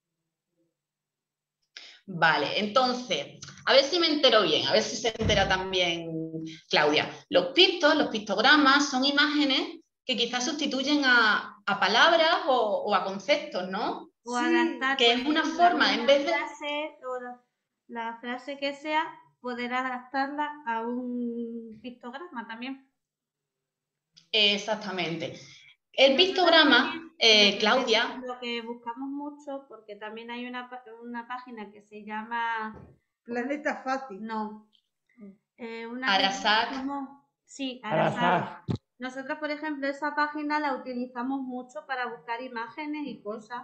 Vale, entonces, a ver si me entero bien, a ver si se entera también Claudia. Los pictos, los pictogramas son imágenes que quizás sustituyen a, a palabras o, o a conceptos, ¿no? O adaptar, que por es una ejemplo, forma, en vez de... frase, o la, la frase que sea, poder adaptarla a un pictograma también. Exactamente. El Nosotros pictograma, también, eh, lo que- Claudia... Lo que buscamos mucho, porque también hay una, pa- una página que se llama... Planeta Fácil. No. Eh, una Arasat. que- como- Sí, Arasat. Arasat. Nosotros, por ejemplo, esa página la utilizamos mucho para buscar imágenes y cosas.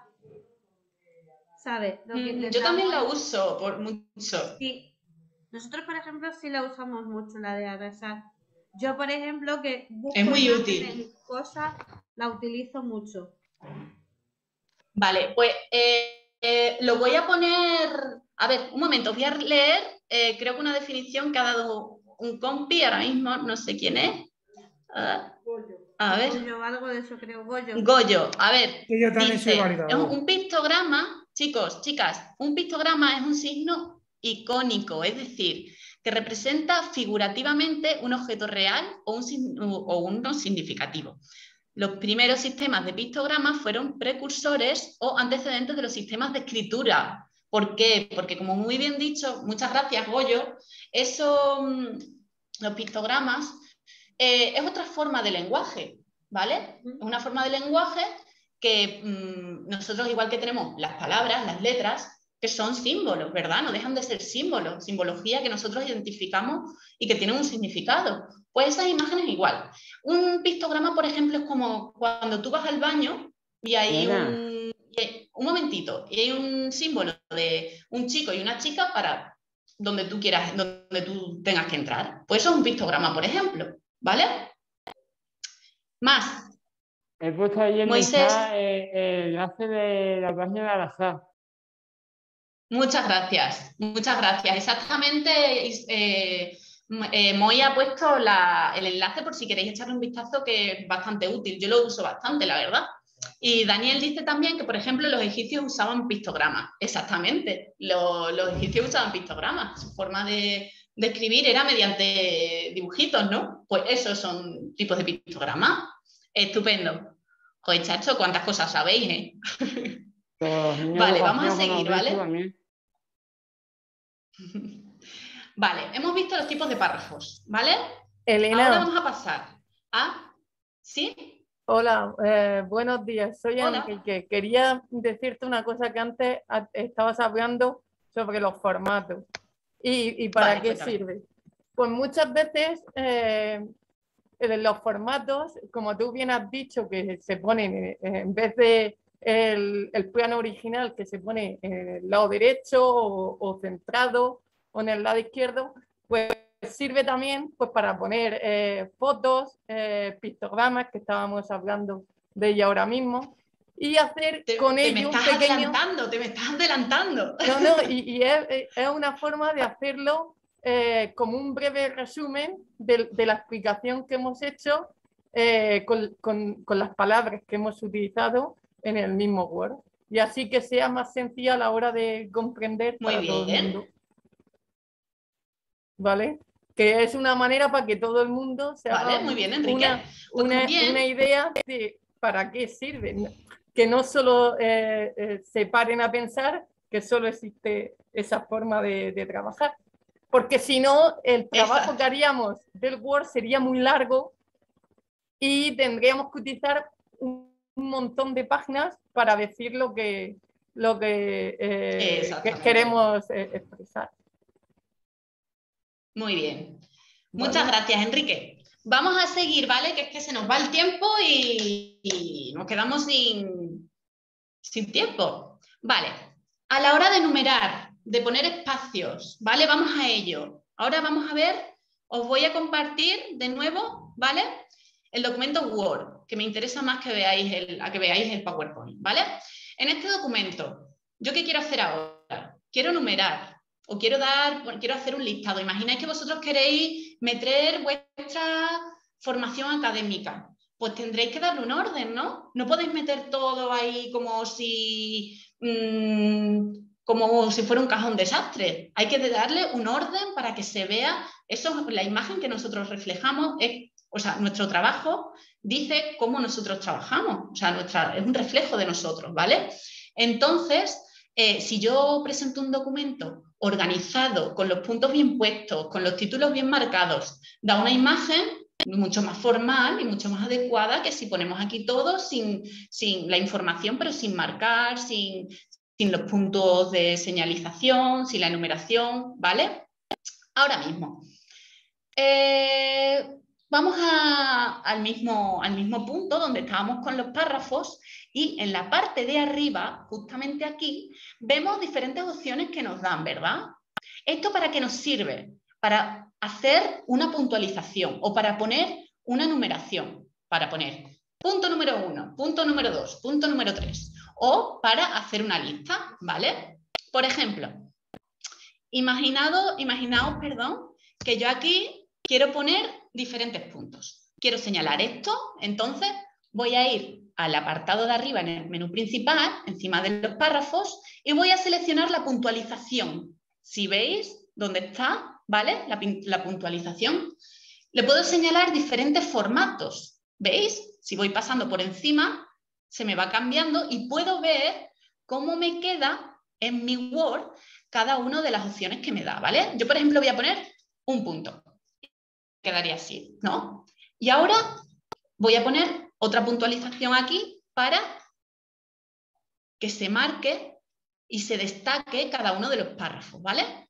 ¿Sabes? Lo que Mm, Yo también la intentamos- uso por mucho. Sí. Nosotros, por ejemplo, sí la usamos mucho, la de Arasat. Yo, por ejemplo, que busco Es muy imágenes útil. y cosas, la utilizo mucho. Vale, pues eh, eh, lo voy a poner... A ver, un momento, voy a leer, eh, creo que una definición que ha dado un compi, ahora mismo no sé quién es. Ah, a ver, Goyo, algo de eso creo, Goyo. Goyo, a ver, Que yo también soy dice, validador. es un pictograma, chicos, chicas, un pictograma es un signo icónico, es decir, que representa figurativamente un objeto real o, un, sign- o uno significativo. Los primeros sistemas de pictogramas fueron precursores o antecedentes de los sistemas de escritura. ¿Por qué? Porque, como muy bien dicho, muchas gracias, Goyo, eso, mm, los pictogramas eh, es otra forma de lenguaje, ¿vale? Es una forma de lenguaje que mmm, nosotros, igual que tenemos las palabras, las letras, que son símbolos, ¿verdad? No dejan de ser símbolos, simbología que nosotros identificamos y que tienen un significado. Pues esas imágenes igual. Un pictograma, por ejemplo, es como cuando tú vas al baño y hay Nena. un, y hay- un momentito, y hay un símbolo de un chico y una chica para donde tú quieras, donde tú tengas que entrar. Pues eso es un pictograma, por ejemplo, ¿vale? Más. He puesto ahí en Moisés. el chat eh, el enlace de la página de Arasat. Muchas gracias, muchas gracias. Exactamente, eh, eh, Moi ha puesto la- el enlace por si queréis echarle un vistazo, que es bastante útil. Yo lo uso bastante, la verdad. Y Daniel dice también que, por ejemplo, los egipcios usaban pictogramas. Exactamente, Lo- los egipcios usaban pictogramas. Su forma de, de escribir era mediante dibujitos, ¿no? Pues esos son tipos de pictogramas. Estupendo. Joder, chacho, cuántas cosas sabéis, ¿eh? Vale, Vale, vamos a seguir, ¿vale? Vale, hemos visto los tipos de párrafos, ¿vale? Elena. Ahora vamos a pasar a... ¿Sí? Hola, eh, buenos días. Soy Hola. Enrique. Quería decirte una cosa que antes a- estabas hablando sobre los formatos y, y para Vale, qué cuéntame. sirve. Pues muchas veces eh, en los formatos, como tú bien has dicho, que se ponen eh, en vez de el, el plano original que se pone en el lado derecho o, o centrado o en el lado izquierdo, pues sirve también pues, para poner eh, fotos, eh, pictogramas, que estábamos hablando de ella ahora mismo, y hacer Te, con te me ello un estás pequeño... adelantando, te me estás adelantando. No, no, y, y es, es una forma de hacerlo eh, como un breve resumen de, de la explicación que hemos hecho eh, con, con, con las palabras que hemos utilizado en el mismo Word. Y así que sea más sencilla a la hora de comprender Muy para todo el bien. mundo. ¿Vale? Que es una manera para que todo el mundo se haga Vale, muy bien, Enrique. una, Pues una, bien. una idea de para qué sirve. Que no solo eh, eh, se paren a pensar que solo existe esa forma de, de trabajar. Porque si no, el trabajo Exacto. que haríamos del Word sería muy largo y tendríamos que utilizar un, un montón de páginas para decir lo que, lo que, eh, que Exactamente. queremos eh, expresar. Muy bien. ¿Vale? Muchas gracias, Enrique. Vamos a seguir, ¿vale? Que es que se nos va el tiempo y, y nos quedamos sin, sin tiempo. Vale. A la hora de numerar, de poner espacios, ¿vale? Vamos a ello. Ahora vamos a ver, os voy a compartir de nuevo, ¿vale? El documento Word, que me interesa más que veáis el, a que veáis el PowerPoint, ¿vale? En este documento, ¿yo qué quiero hacer ahora? Quiero numerar. O quiero dar, quiero hacer un listado. Imagináis que vosotros queréis meter vuestra formación académica. Pues tendréis que darle un orden, ¿no? No podéis meter todo ahí como si, mmm, como si fuera un cajón desastre. Hay que darle un orden para que se vea. Eso, la imagen que nosotros reflejamos, es, o sea, nuestro trabajo dice cómo nosotros trabajamos. O sea, nuestra, es un reflejo de nosotros, ¿vale? Entonces, eh, si yo presento un documento organizado, con los puntos bien puestos, con los títulos bien marcados, da una imagen mucho más formal y mucho más adecuada que si ponemos aquí todo sin, sin la información, pero sin marcar, sin, sin los puntos de señalización, sin la enumeración, ¿vale? Ahora mismo. Eh, vamos a, al, mismo, al mismo punto donde estábamos con los párrafos y en la parte de arriba, justamente aquí, vemos diferentes opciones que nos dan, ¿verdad? ¿Esto para qué nos sirve? Para hacer una puntualización o para poner una numeración, para poner punto número uno, punto número dos, punto número tres, o para hacer una lista, ¿vale? Por ejemplo, imaginado, imaginaos, perdón, que yo aquí quiero poner diferentes puntos. Quiero señalar esto, entonces voy a ir al apartado de arriba en el menú principal, encima de los párrafos, y voy a seleccionar la puntualización. Si veis dónde está, ¿vale? La, la puntualización. Le puedo señalar diferentes formatos. ¿Veis? Si voy pasando por encima, se me va cambiando y puedo ver cómo me queda en mi Word cada una de las opciones que me da, ¿vale? Yo, por ejemplo, voy a poner un punto. Quedaría así, ¿no? Y ahora voy a poner otra puntualización aquí para que se marque y se destaque cada uno de los párrafos, ¿vale?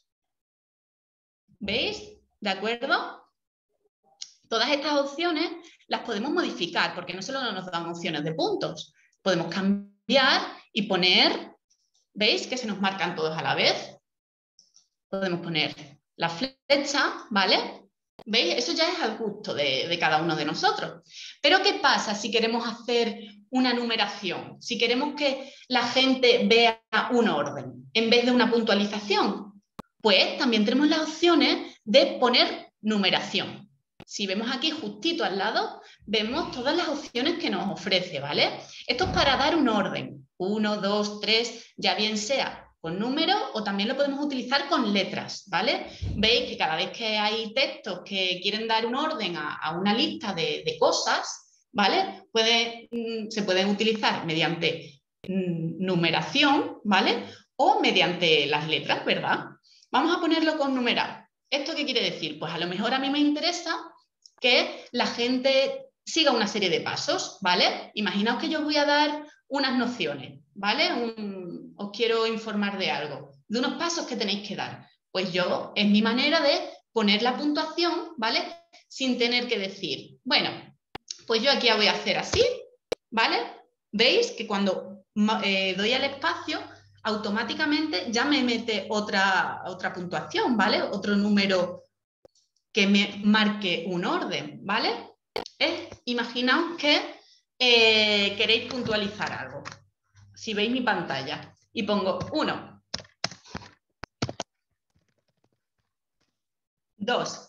¿Veis? ¿De acuerdo? Todas estas opciones las podemos modificar porque no solo nos dan opciones de puntos. Podemos cambiar y poner, ¿veis? Que se nos marcan todos a la vez. Podemos poner la flecha, ¿vale? ¿Veis? Eso ya es al gusto de, de cada uno de nosotros. Pero ¿qué pasa si queremos hacer una numeración? Si queremos que la gente vea un orden en vez de una puntualización, pues también tenemos las opciones de poner numeración. Si vemos aquí justito al lado, vemos todas las opciones que nos ofrece, ¿vale? Esto es para dar un orden. Uno, dos, tres, ya bien sea con números o también lo podemos utilizar con letras, ¿vale? Veis que cada vez que hay textos que quieren dar un orden a, a una lista de, de cosas, ¿vale? Puede, mm, se pueden utilizar mediante mm, numeración, ¿vale? O mediante las letras, ¿verdad? Vamos a ponerlo con numeral. ¿Esto qué quiere decir? Pues a lo mejor a mí me interesa que la gente siga una serie de pasos, ¿vale? Imaginaos que yo os voy a dar unas nociones, ¿vale? Un, os quiero informar de algo, de unos pasos que tenéis que dar. Pues yo, es mi manera de poner la puntuación, ¿vale? Sin tener que decir, bueno, pues yo aquí voy a hacer así, ¿vale? Veis que cuando eh, doy al espacio, automáticamente ya me mete otra, otra puntuación, ¿vale? Otro número que me marque un orden, ¿vale? Es, imaginaos que eh, queréis puntualizar algo. Si veis mi pantalla y pongo uno, dos.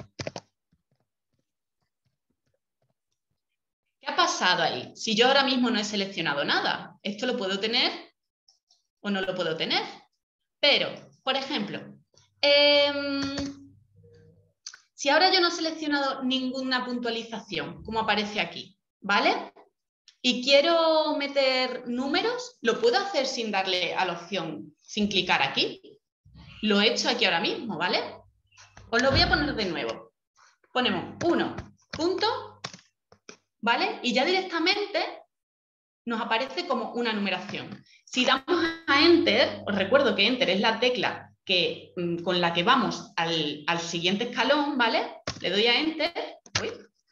¿Qué ha pasado ahí? Si yo ahora mismo no he seleccionado nada, esto lo puedo tener o no lo puedo tener. Pero, por ejemplo, eh, si ahora yo no he seleccionado ninguna puntualización, como aparece aquí, ¿vale? Y quiero meter números, ¿lo puedo hacer sin darle a la opción, sin clicar aquí? Lo he hecho aquí ahora mismo, ¿vale? Os lo voy a poner de nuevo. Ponemos uno, punto, ¿vale? Y ya directamente nos aparece como una numeración. Si damos a Enter, os recuerdo que Enter es la tecla que, con la que vamos al, al siguiente escalón, ¿vale? Le doy a Enter. Uy.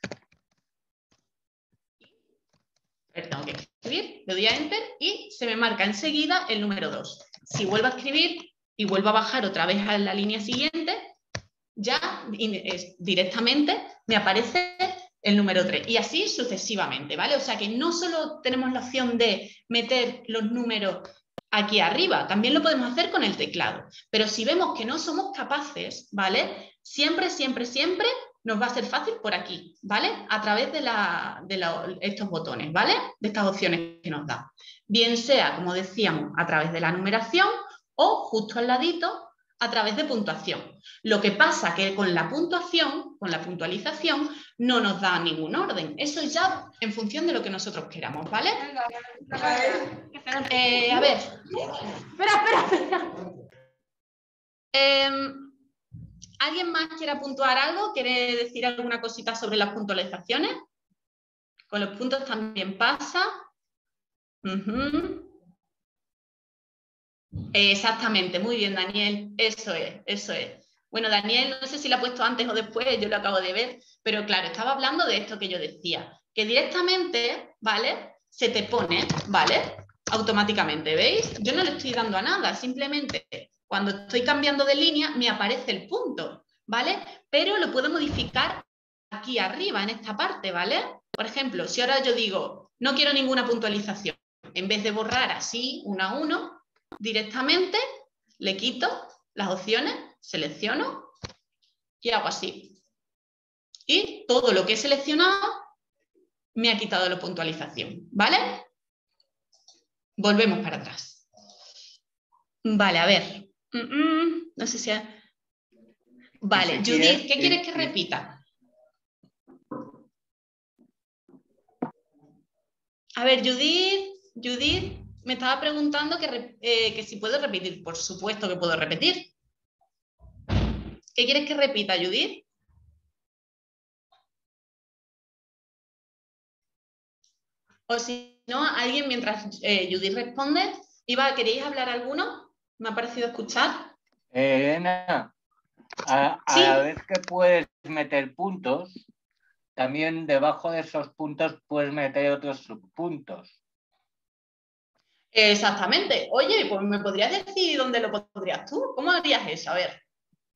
Tengo que escribir, le doy a Enter y se me marca enseguida el número dos. Si vuelvo a escribir y vuelvo a bajar otra vez a la línea siguiente, ya directamente me aparece el número tres y así sucesivamente, ¿vale? O sea que no solo tenemos la opción de meter los números aquí arriba, también lo podemos hacer con el teclado, pero si vemos que no somos capaces, ¿vale? Siempre, siempre, siempre nos va a ser fácil por aquí, ¿vale? A través de, la, de la, estos botones, ¿vale? De estas opciones que nos da. Bien sea, como decíamos, a través de la numeración o justo al ladito a través de puntuación. Lo que pasa que con la puntuación, con la puntualización, no nos da ningún orden. Eso es ya en función de lo que nosotros queramos, ¿vale? Eh, a ver. Espera, espera, espera. Eh, ¿Alguien más quiere puntuar algo? ¿Quiere decir alguna cosita sobre las puntualizaciones? Con los puntos también pasa. Uh-huh. Exactamente, muy bien, Daniel. Eso es, eso es. Bueno, Daniel, no sé si lo ha puesto antes o después, yo lo acabo de ver, pero claro, estaba hablando de esto que yo decía, que directamente, ¿vale? Se te pone, ¿vale? Automáticamente, ¿veis? Yo no le estoy dando a nada, simplemente cuando estoy cambiando de línea me aparece el punto, ¿vale? Pero lo puedo modificar aquí arriba, en esta parte, ¿vale? Por ejemplo, si ahora yo digo, no quiero ninguna puntualización, en vez de borrar así, uno a uno, directamente le quito las opciones, selecciono y hago así. Y todo lo que he seleccionado me ha quitado la puntualización, ¿vale? Volvemos para atrás. Vale, a ver. Mm-mm, no sé si... Ha... Vale, si Judith, quieres, ¿qué quieres eh, que repita? A ver, Judith, Judith me estaba preguntando que, eh, que si puedo repetir. Por supuesto que puedo repetir. ¿Qué quieres que repita, Judith? O si no, alguien mientras eh, Judith responde, Iba, ¿queréis hablar alguno? Me ha parecido escuchar. Eh, Elena, a, a Sí. la vez que puedes meter puntos, también debajo de esos puntos puedes meter otros subpuntos. Exactamente. Oye, pues ¿me podrías decir dónde lo pondrías tú? ¿Cómo harías eso? A ver.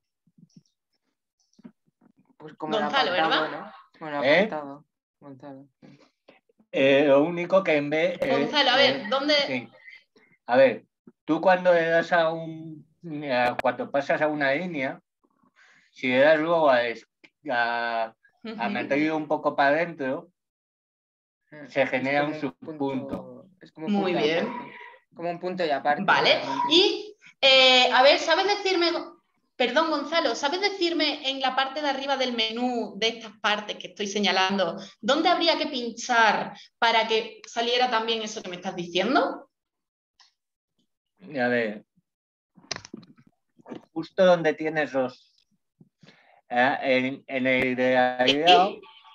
Pues como el Gonzalo, apartado, ¿verdad? ¿no? Como el ¿Eh? apartado. Gonzalo. Eh, lo único que en vez... eh, Gonzalo, a ver, eh, ¿dónde...? sí. A ver, tú cuando le das a un... a- cuando pasas a una línea, si le das luego a, es- a, a meterlo un poco para adentro, se genera un subpunto. Es como un Muy punto bien. aparte. Como un punto y aparte. Vale. realmente. Y, eh, a ver, ¿sabes decirme Perdón, Gonzalo, ¿sabes decirme en la parte de arriba del menú de estas partes que estoy señalando, dónde habría que pinchar para que saliera también eso que me estás diciendo? A ver, justo donde tienes los... eh, en, en el de arriba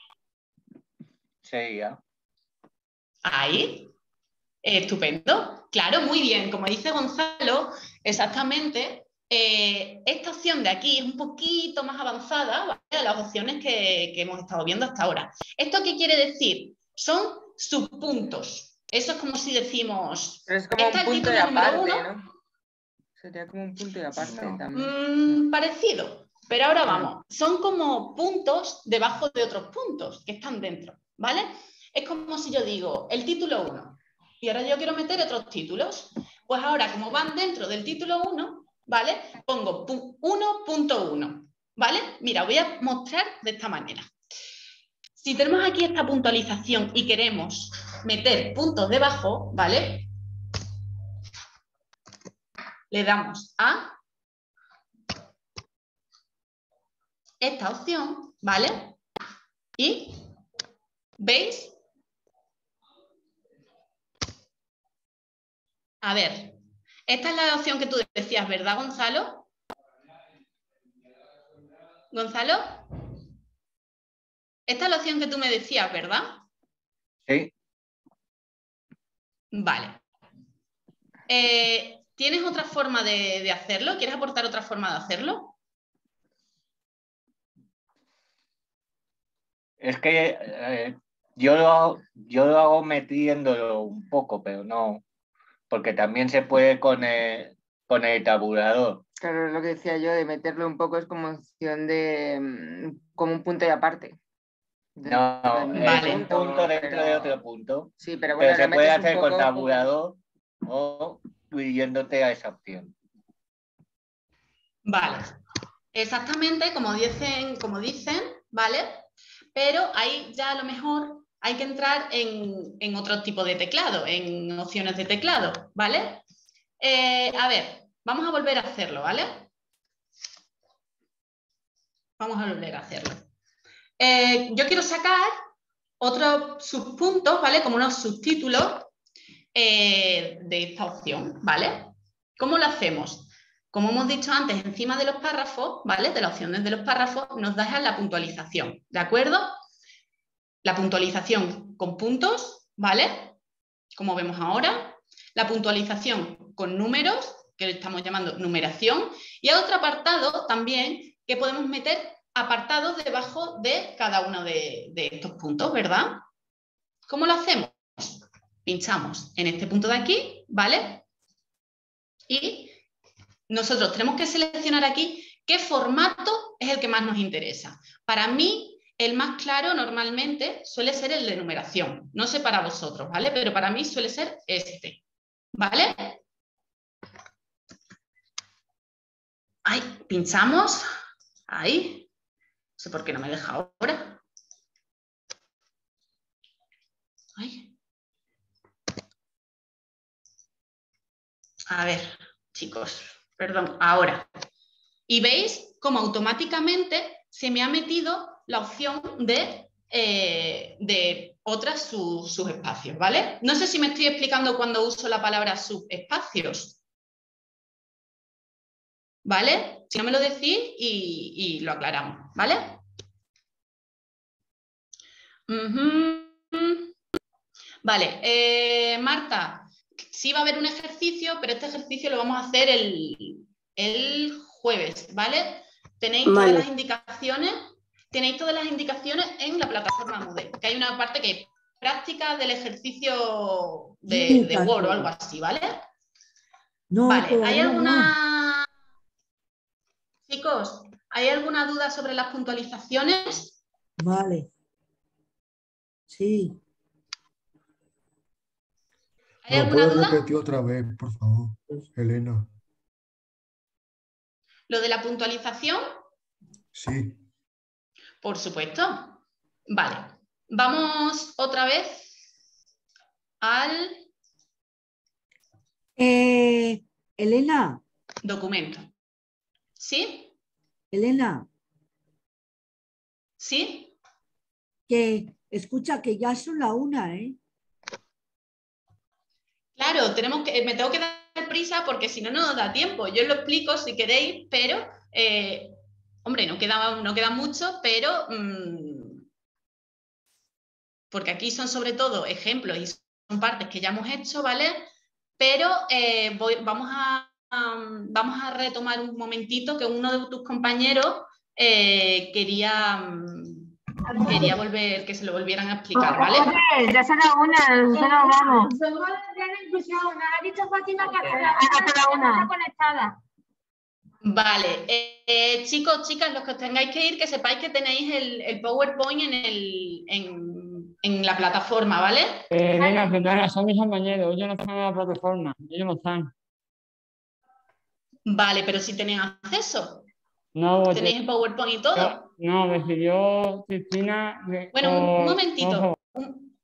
sería. Ahí. Estupendo. Claro, muy bien. Como dice Gonzalo, exactamente. Eh, esta opción de aquí es un poquito más avanzada, ¿vale?, de las opciones que, que hemos estado viendo hasta ahora. ¿Esto qué quiere decir? Son subpuntos. Eso es como si decimos... Pero es como Está un el punto título y número aparte, uno. ¿no? Sería como un punto y aparte también. Mm, parecido, pero ahora vamos. Son como puntos debajo de otros puntos que están dentro, ¿vale? Es como si yo digo el título uno y ahora yo quiero meter otros títulos. Pues ahora, como van dentro del título uno, ¿vale? Pongo uno punto uno, ¿vale? Mira, voy a mostrar de esta manera. Si tenemos aquí esta puntualización y queremos meter puntos debajo, ¿vale? Le damos a esta opción, ¿vale? Y, ¿veis? A ver, esta es la opción que tú decías, ¿verdad, Gonzalo? ¿Gonzalo? Esta es la opción que tú me decías, ¿verdad? Sí. Vale. Eh, ¿Tienes otra forma de, de hacerlo? ¿Quieres aportar otra forma de hacerlo? Es que eh, yo, lo hago, yo lo hago metiéndolo un poco, pero no, porque también se puede con el, con el tabulador. Claro, es lo que decía yo, de meterlo un poco es como opción de... mm, como un punto y aparte. No, es un punto dentro pero- de otro punto. Sí, pero bueno, Pero se lo puede metes un hacer con poco- tabulador o yéndote a esa opción. Vale. Exactamente como dicen, como dicen, ¿vale? Pero ahí ya a lo mejor hay que entrar en, en otro tipo de teclado, en opciones de teclado, ¿vale? Eh, a ver, vamos a volver a hacerlo, ¿vale? Vamos a volver a hacerlo. Eh, yo quiero sacar otros subpuntos, ¿vale? Como unos subtítulos eh, de esta opción, ¿vale? ¿Cómo lo hacemos? Como hemos dicho antes, encima de los párrafos, ¿vale? De las opciones de los párrafos, nos dejan la puntualización, ¿de acuerdo? La puntualización con puntos, ¿vale? Como vemos ahora. La puntualización con números, que estamos llamando numeración. Y hay otro apartado también que podemos meter apartados debajo de cada uno de, de estos puntos, ¿verdad? ¿Cómo lo hacemos? Pinchamos en este punto de aquí, ¿vale? Y nosotros tenemos que seleccionar aquí qué formato es el que más nos interesa. Para mí, el más claro normalmente suele ser el de numeración. No sé para vosotros, ¿vale? Pero para mí suele ser este, ¿vale? Ahí, pinchamos. Ahí. No sé por qué no me deja ahora. Ahí. A ver, chicos, perdón, ahora. Y veis cómo automáticamente se me ha metido la opción de, eh, de otras sub, subespacios, ¿vale? No sé si me estoy explicando cuando uso la palabra subespacios. ¿Vale? Si no me lo decís y, y lo aclaramos, ¿vale? Uh-huh. Vale, eh, Marta, sí va a haber un ejercicio, pero este ejercicio lo vamos a hacer el, el jueves, ¿vale? Tenéis Vale. todas las indicaciones, tenéis todas las indicaciones en la plataforma Moodle, que hay una parte que es práctica del ejercicio de, de Word o algo así, ¿vale? No, Vale, ¿hay todavía no. alguna... Chicos, ¿hay alguna duda sobre las puntualizaciones? Vale. Sí. ¿Hay ¿Lo alguna puedes duda? repetir otra vez, por favor, Elena? ¿Lo de la puntualización? Sí. Por supuesto. Vale. Vamos otra vez al Eh, Elena, documento. ¿Sí? Elena, ¿Sí? que escucha que ya son la una, ¿eh? Claro, tenemos que, me tengo que dar prisa porque si no, no nos da tiempo. Yo os lo explico si queréis, pero, eh, hombre, no queda, no queda mucho, pero, mmm, porque aquí son sobre todo ejemplos y son partes que ya hemos hecho, ¿vale? Pero eh, voy, vamos, a, um, vamos a retomar un momentito que uno de tus compañeros eh, quería, um, quería volver, que se lo volvieran a explicar, ¿vale? Oye, ya será una, nosotros vamos. Somos de la inclusión, me ha dicho Fátima que hasta la una está conectada. Vale, eh, eh, chicos, chicas, los que os tengáis que ir, que sepáis que tenéis el, el PowerPoint en, el, en, en la plataforma, ¿vale? Eh, venga, perdona, son mis compañeros, ellos no están en la plataforma, ellos no están. Vale, pero si tenéis acceso, No, porque- tenéis el PowerPoint y todo. No, decidió Cristina. de- Bueno, un, un por- momentito. por- Un-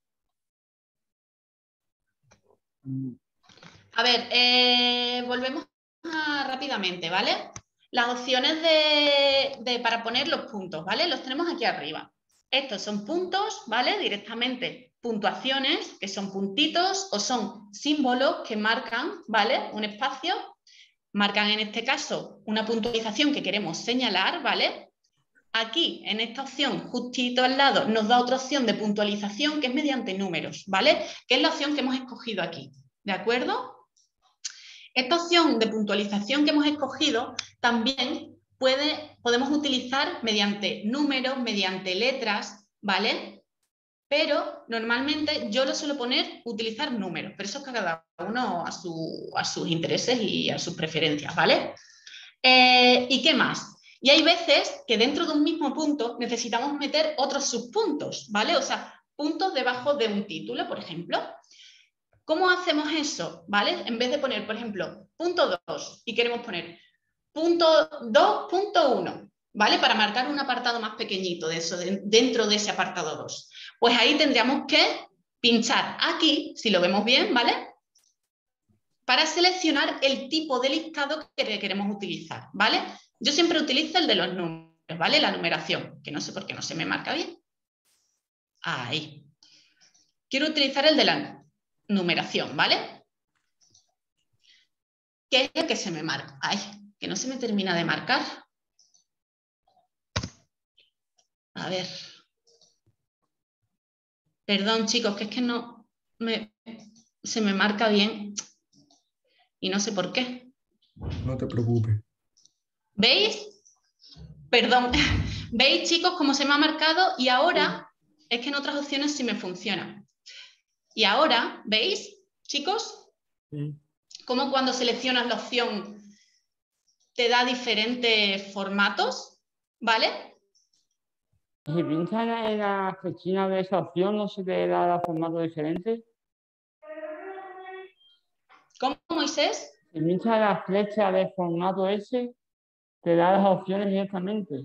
A ver, eh, volvemos a- rápidamente, ¿vale? Las opciones de, de- para poner los puntos, ¿vale? Los tenemos aquí arriba. Estos son puntos, ¿vale? Directamente puntuaciones, que son puntitos, o son símbolos que marcan, ¿vale? Un espacio. Marcan en este caso una puntualización que queremos señalar, ¿vale? Aquí, en esta opción, justito al lado, nos da otra opción de puntualización que es mediante números, ¿vale? Que es la opción que hemos escogido aquí, ¿de acuerdo? Esta opción de puntualización que hemos escogido también puede, podemos utilizar mediante números, mediante letras, ¿vale? Pero normalmente yo lo suelo poner, utilizar números, pero eso es cada uno a, su, a sus intereses y a sus preferencias, ¿vale? Eh, ¿Y qué más? Y hay veces que dentro de un mismo punto necesitamos meter otros subpuntos, ¿vale? O sea, puntos debajo de un título, por ejemplo. ¿Cómo hacemos eso? ¿Vale? En vez de poner, por ejemplo, punto dos y queremos poner punto dos punto uno, ¿vale? Para marcar un apartado más pequeñito de eso, de, dentro de ese apartado dos. Pues ahí tendríamos que pinchar aquí, si lo vemos bien, ¿vale? Para seleccionar el tipo de listado que queremos utilizar, ¿vale? Yo siempre utilizo el de los números, ¿vale? La numeración, que no sé por qué no se me marca bien. Ahí. Quiero utilizar el de la numeración, ¿vale? ¿Qué es el que se me marca? Ay, que no se me termina de marcar. A ver. Perdón, chicos, que es que no me, se me marca bien y no sé por qué. No te preocupes. ¿Veis? Perdón. ¿Veis, chicos, cómo se me ha marcado? Y ahora es que en otras opciones sí me funciona. Y ahora, ¿veis, chicos? Sí. Cómo cuando seleccionas la opción te da diferentes formatos, ¿vale? Si pinchas en la flechina de esa opción, ¿no se te da formato diferente? ¿Cómo, Moisés? Si pinchas en la flecha de formato ese, te da las opciones directamente.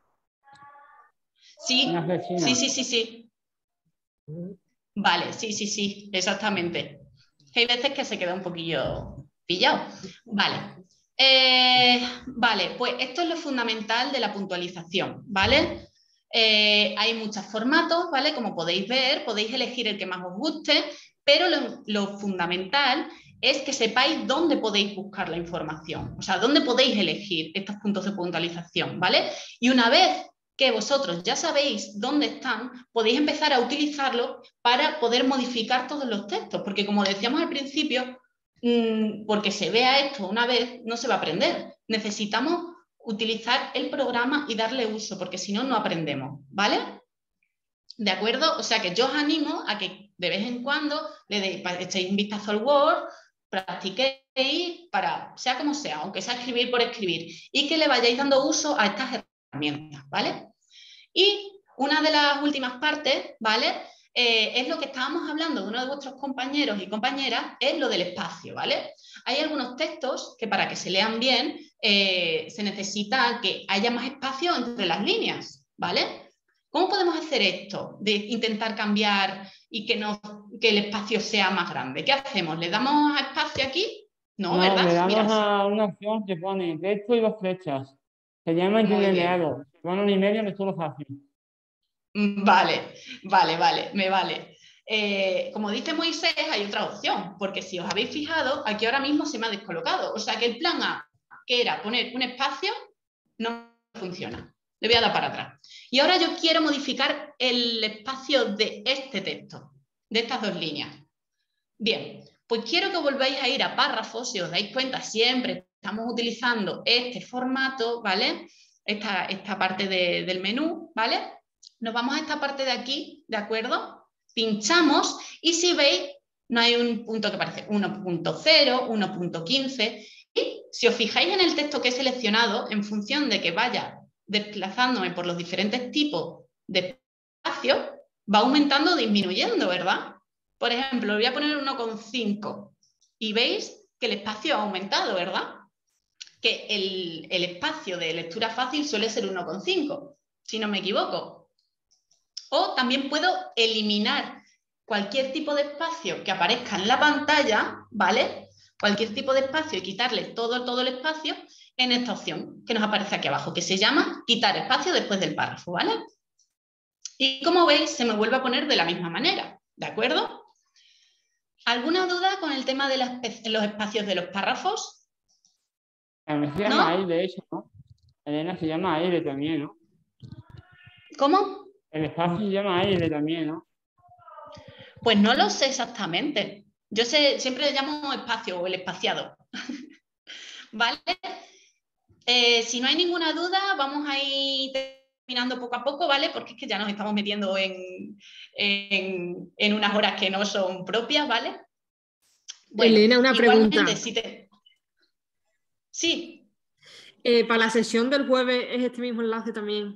Sí, En la flechina. sí, sí, sí, sí. Vale, sí, sí, sí, exactamente. Hay veces que se queda un poquillo pillado. Vale. Eh, vale, pues esto es lo fundamental de la puntualización, ¿vale? Eh, hay muchos formatos, ¿vale? Como podéis ver, podéis elegir el que más os guste, pero lo, lo fundamental es que sepáis dónde podéis buscar la información, o sea, dónde podéis elegir estos puntos de puntualización, ¿vale? Y una vez que vosotros ya sabéis dónde están, podéis empezar a utilizarlo para poder modificar todos los textos, porque como decíamos al principio, mmm, porque se vea esto una vez, no se va a aprender. Necesitamos utilizar el programa y darle uso, porque si no, no aprendemos, ¿vale? ¿De acuerdo? O sea que yo os animo a que de vez en cuando le deis, echéis un vistazo al Word, practiquéis, para, sea como sea, aunque sea escribir por escribir, y que le vayáis dando uso a estas herramientas, ¿vale? Y una de las últimas partes, ¿vale? Eh, es lo que estábamos hablando de uno de vuestros compañeros y compañeras, es lo del espacio, ¿vale? Hay algunos textos que para que se lean bien eh, se necesita que haya más espacio entre las líneas, ¿vale? ¿Cómo podemos hacer esto? De intentar cambiar y que, no, que el espacio sea más grande. ¿Qué hacemos? ¿Le damos a espacio aquí? No, No, ¿verdad? le damos Mira, a una opción que pone texto y dos flechas. Se llama Muy bien. itinerado. Bueno, un email en lectura fácil. Vale, vale, vale, me vale. Eh, como dice Moisés, hay otra opción, porque si os habéis fijado, aquí ahora mismo se me ha descolocado. O sea que el plan A, que era poner un espacio, no funciona. Le voy a dar para atrás. Y ahora yo quiero modificar el espacio de este texto, de estas dos líneas. Bien, pues quiero que volváis a ir a párrafos, si os dais cuenta, siempre estamos utilizando este formato, ¿vale? Esta, esta parte de, del menú, ¿vale? Nos vamos a esta parte de aquí, ¿de acuerdo? Pinchamos y si veis, no hay un punto que parece uno punto cero, uno punto quince. Y si os fijáis en el texto que he seleccionado, en función de que vaya desplazándome por los diferentes tipos de espacios, va aumentando o disminuyendo, ¿verdad? Por ejemplo, voy a poner uno coma cinco y veis que el espacio ha aumentado, ¿verdad? Que el, el espacio de lectura fácil suele ser uno coma cinco, si no me equivoco. O también puedo eliminar cualquier tipo de espacio que aparezca en la pantalla, ¿vale? Cualquier tipo de espacio y quitarle todo, todo el espacio en esta opción que nos aparece aquí abajo, que se llama quitar espacio después del párrafo, ¿vale? Y como veis, se me vuelve a poner de la misma manera, ¿de acuerdo? ¿Alguna duda con el tema de las, los espacios de los párrafos? Elena se llama aire, de hecho, ¿no? Elena se llama aire también, ¿no? ¿Cómo? El espacio se llama aire también, ¿no? Pues no lo sé exactamente. Yo sé, siempre le llamo espacio o el espaciado. ¿Vale? Eh, si no hay ninguna duda, vamos a ir terminando poco a poco, ¿vale? Porque es que ya nos estamos metiendo en, en, en unas horas que no son propias, ¿vale? Bueno, Elena, una pregunta. Si te... Sí. Eh, para la sesión del jueves es este mismo enlace también.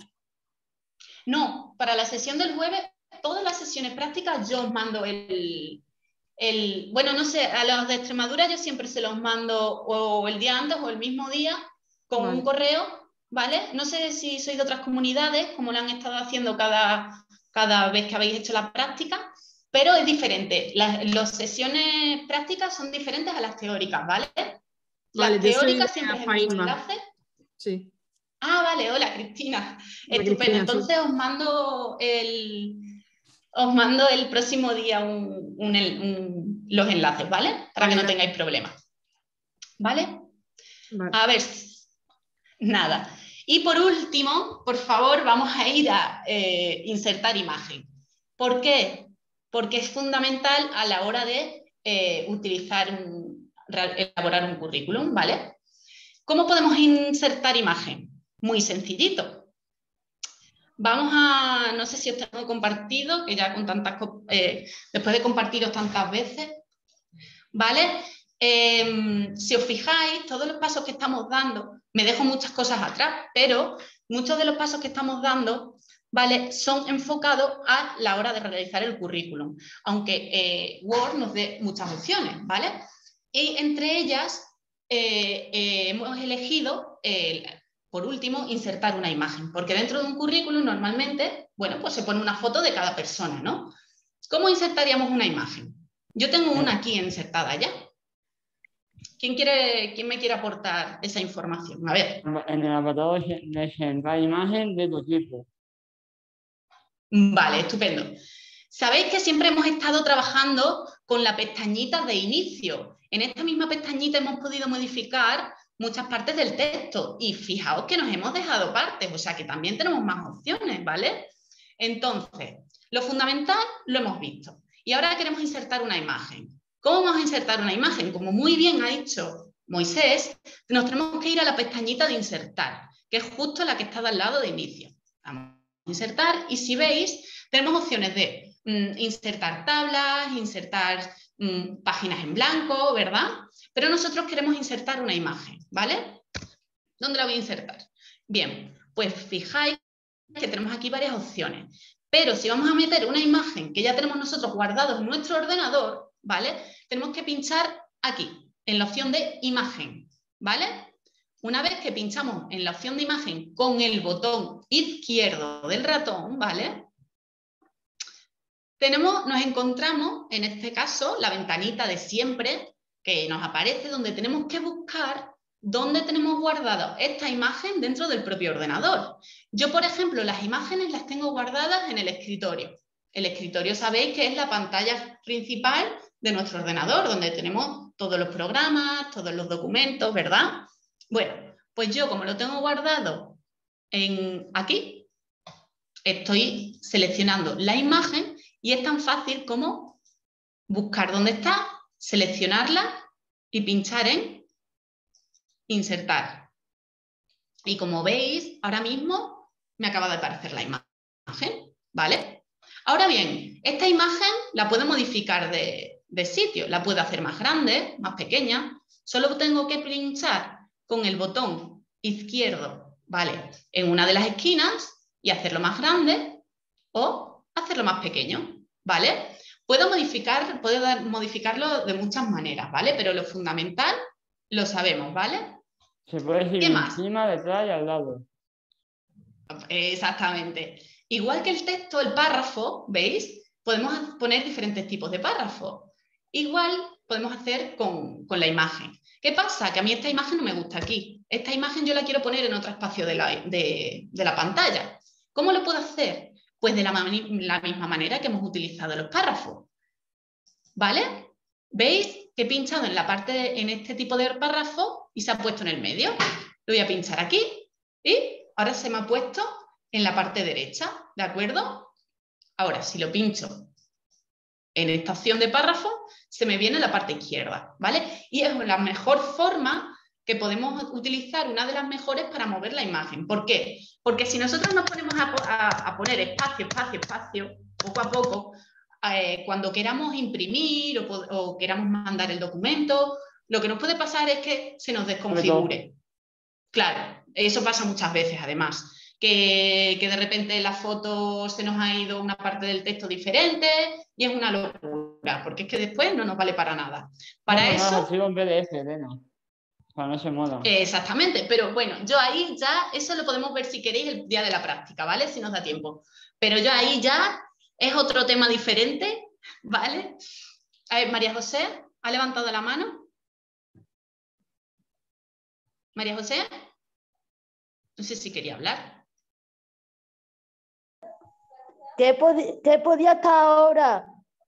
No, para la sesión del jueves, todas las sesiones prácticas yo os mando el, el... Bueno, no sé, a los de Extremadura yo siempre se los mando o el día antes o el mismo día con vale. un correo, ¿vale? No sé si sois de otras comunidades, como lo han estado haciendo cada, cada vez que habéis hecho la práctica, pero es diferente. Las, las sesiones prácticas son diferentes a las teóricas, ¿vale? Las vale, teóricas siempre es el mismo enlace. Sí. Ah, vale, hola Cristina. Hola, Estupendo. Cristina, Entonces sí. os mando el os mando el próximo día un, un, un, los enlaces, ¿vale? Para vale, que no tengáis problemas. ¿Vale? Vale. A ver, nada. Y por último, por favor, vamos a ir a eh, insertar imagen. ¿Por qué? Porque es fundamental a la hora de eh, utilizar un, elaborar un currículum, ¿vale? ¿Cómo podemos insertar imagen? Muy sencillito. Vamos a, no sé si os tengo compartido, que ya con tantas, eh, después de compartiros tantas veces, ¿vale? Eh, si os fijáis, todos los pasos que estamos dando, me dejo muchas cosas atrás, pero muchos de los pasos que estamos dando, ¿vale? Son enfocados a la hora de realizar el currículum, aunque eh, Word nos dé muchas opciones, ¿vale? Y entre ellas eh, eh, hemos elegido el por último, insertar una imagen, porque dentro de un currículum normalmente, bueno, pues se pone una foto de cada persona, ¿no? ¿Cómo insertaríamos una imagen? Yo tengo una aquí insertada ya. ¿Quién, quiere, quién me quiere aportar esa información? A ver. En el apartado de insertar imagen de tu tipo. Vale, estupendo. Sabéis que siempre hemos estado trabajando con la pestañita de inicio. En esta misma pestañita hemos podido modificar muchas partes del texto y fijaos que nos hemos dejado partes, o sea que también tenemos más opciones, ¿vale? Entonces, lo fundamental lo hemos visto y ahora queremos insertar una imagen. ¿Cómo vamos a insertar una imagen? Como muy bien ha dicho Moisés, nos tenemos que ir a la pestañita de insertar, que es justo la que está al lado de inicio. Vamos a insertar y si veis, tenemos opciones de mm, insertar tablas, insertar mm, páginas en blanco, ¿verdad? Pero nosotros queremos insertar una imagen, ¿vale? ¿Dónde la voy a insertar? Bien, pues fijáis que tenemos aquí varias opciones. Pero si vamos a meter una imagen que ya tenemos nosotros guardados en nuestro ordenador, ¿vale? Tenemos que pinchar aquí, en la opción de imagen, ¿vale? Una vez que pinchamos en la opción de imagen con el botón izquierdo del ratón, ¿vale? Tenemos, nos encontramos, en este caso, la ventanita de siempre, que nos aparece donde tenemos que buscar dónde tenemos guardado esta imagen dentro del propio ordenador. Yo, por ejemplo, las imágenes las tengo guardadas en el escritorio. El escritorio sabéis que es la pantalla principal de nuestro ordenador, donde tenemos todos los programas, todos los documentos, ¿verdad? Bueno, pues yo como lo tengo guardado en aquí, estoy seleccionando la imagen y es tan fácil como buscar dónde está, seleccionarla y pinchar en insertar. Y como veis, ahora mismo me acaba de aparecer la imagen, ¿vale? Ahora bien, esta imagen la puedo modificar de, de sitio, la puedo hacer más grande, más pequeña. Solo tengo que pinchar con el botón izquierdo, ¿vale? En una de las esquinas y hacerlo más grande o hacerlo más pequeño, ¿vale? Puedo modificar, puedo dar, modificarlo de muchas maneras, ¿vale? Pero lo fundamental lo sabemos, ¿vale? Se puede decir ¿Qué más? encima, detrás y al lado. Exactamente. Igual que el texto, el párrafo, ¿veis? Podemos poner diferentes tipos de párrafos. Igual podemos hacer con, con la imagen. ¿Qué pasa? Que a mí esta imagen no me gusta aquí. Esta imagen yo la quiero poner en otro espacio de la, de, de la pantalla. ¿Cómo lo puedo hacer? Pues de la, la misma manera que hemos utilizado los párrafos. ¿Vale? ¿Veis? Que he pinchado en la parte, de, en este tipo de párrafo y se ha puesto en el medio. Lo voy a pinchar aquí y ahora se me ha puesto en la parte derecha, ¿de acuerdo? Ahora, si lo pincho en esta opción de párrafo, se me viene la parte izquierda, ¿vale? Y es la mejor forma que podemos utilizar, una de las mejores para mover la imagen. ¿Por qué? Porque si nosotros nos ponemos a, a, a poner espacio, espacio, espacio, poco a poco, eh, cuando queramos imprimir o, o queramos mandar el documento, lo que nos puede pasar es que se nos desconfigure. Claro, eso pasa muchas veces además. Que, que de repente la foto se nos ha ido una parte del texto diferente y es una locura, porque es que después no nos vale para nada. Para no, no, eso... No, ha sido un P D F, Elena. Para ese modo. Exactamente, pero bueno, yo ahí ya, eso lo podemos ver si queréis el día de la práctica, ¿vale? Si nos da tiempo. Pero yo ahí ya es otro tema diferente, ¿vale? A ver, María José, ¿ha levantado la mano? María José, no sé si quería hablar. ¿Qué, pod ¿Qué podía estar ahora?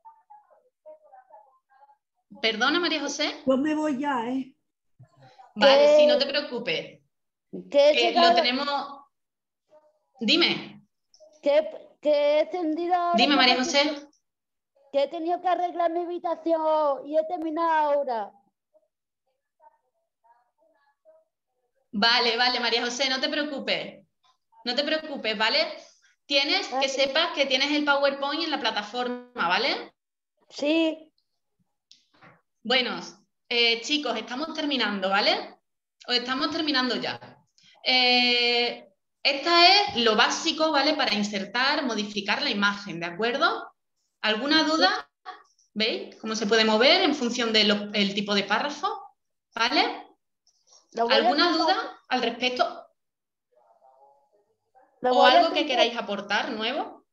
Perdona, María José. Yo me voy ya, ¿eh? Vale, sí, no te preocupes. ¿Qué que llegado... lo tenemos... Dime. ¿Qué, qué he encendido ahora? Dime, María José. Que he tenido que arreglar mi habitación y he terminado ahora. Vale, vale, María José, no te preocupes. No te preocupes, ¿vale? Tienes que sepas que tienes el PowerPoint en la plataforma, ¿vale? Sí. Bueno, eh, chicos, estamos terminando, ¿vale? O estamos terminando ya. Eh, esta es lo básico, ¿vale? Para insertar, modificar la imagen, ¿de acuerdo? ¿Alguna duda? ¿Veis cómo se puede mover en función del tipo de párrafo? ¿Vale? ¿Alguna duda al respecto? ¿O algo que queráis aportar nuevo?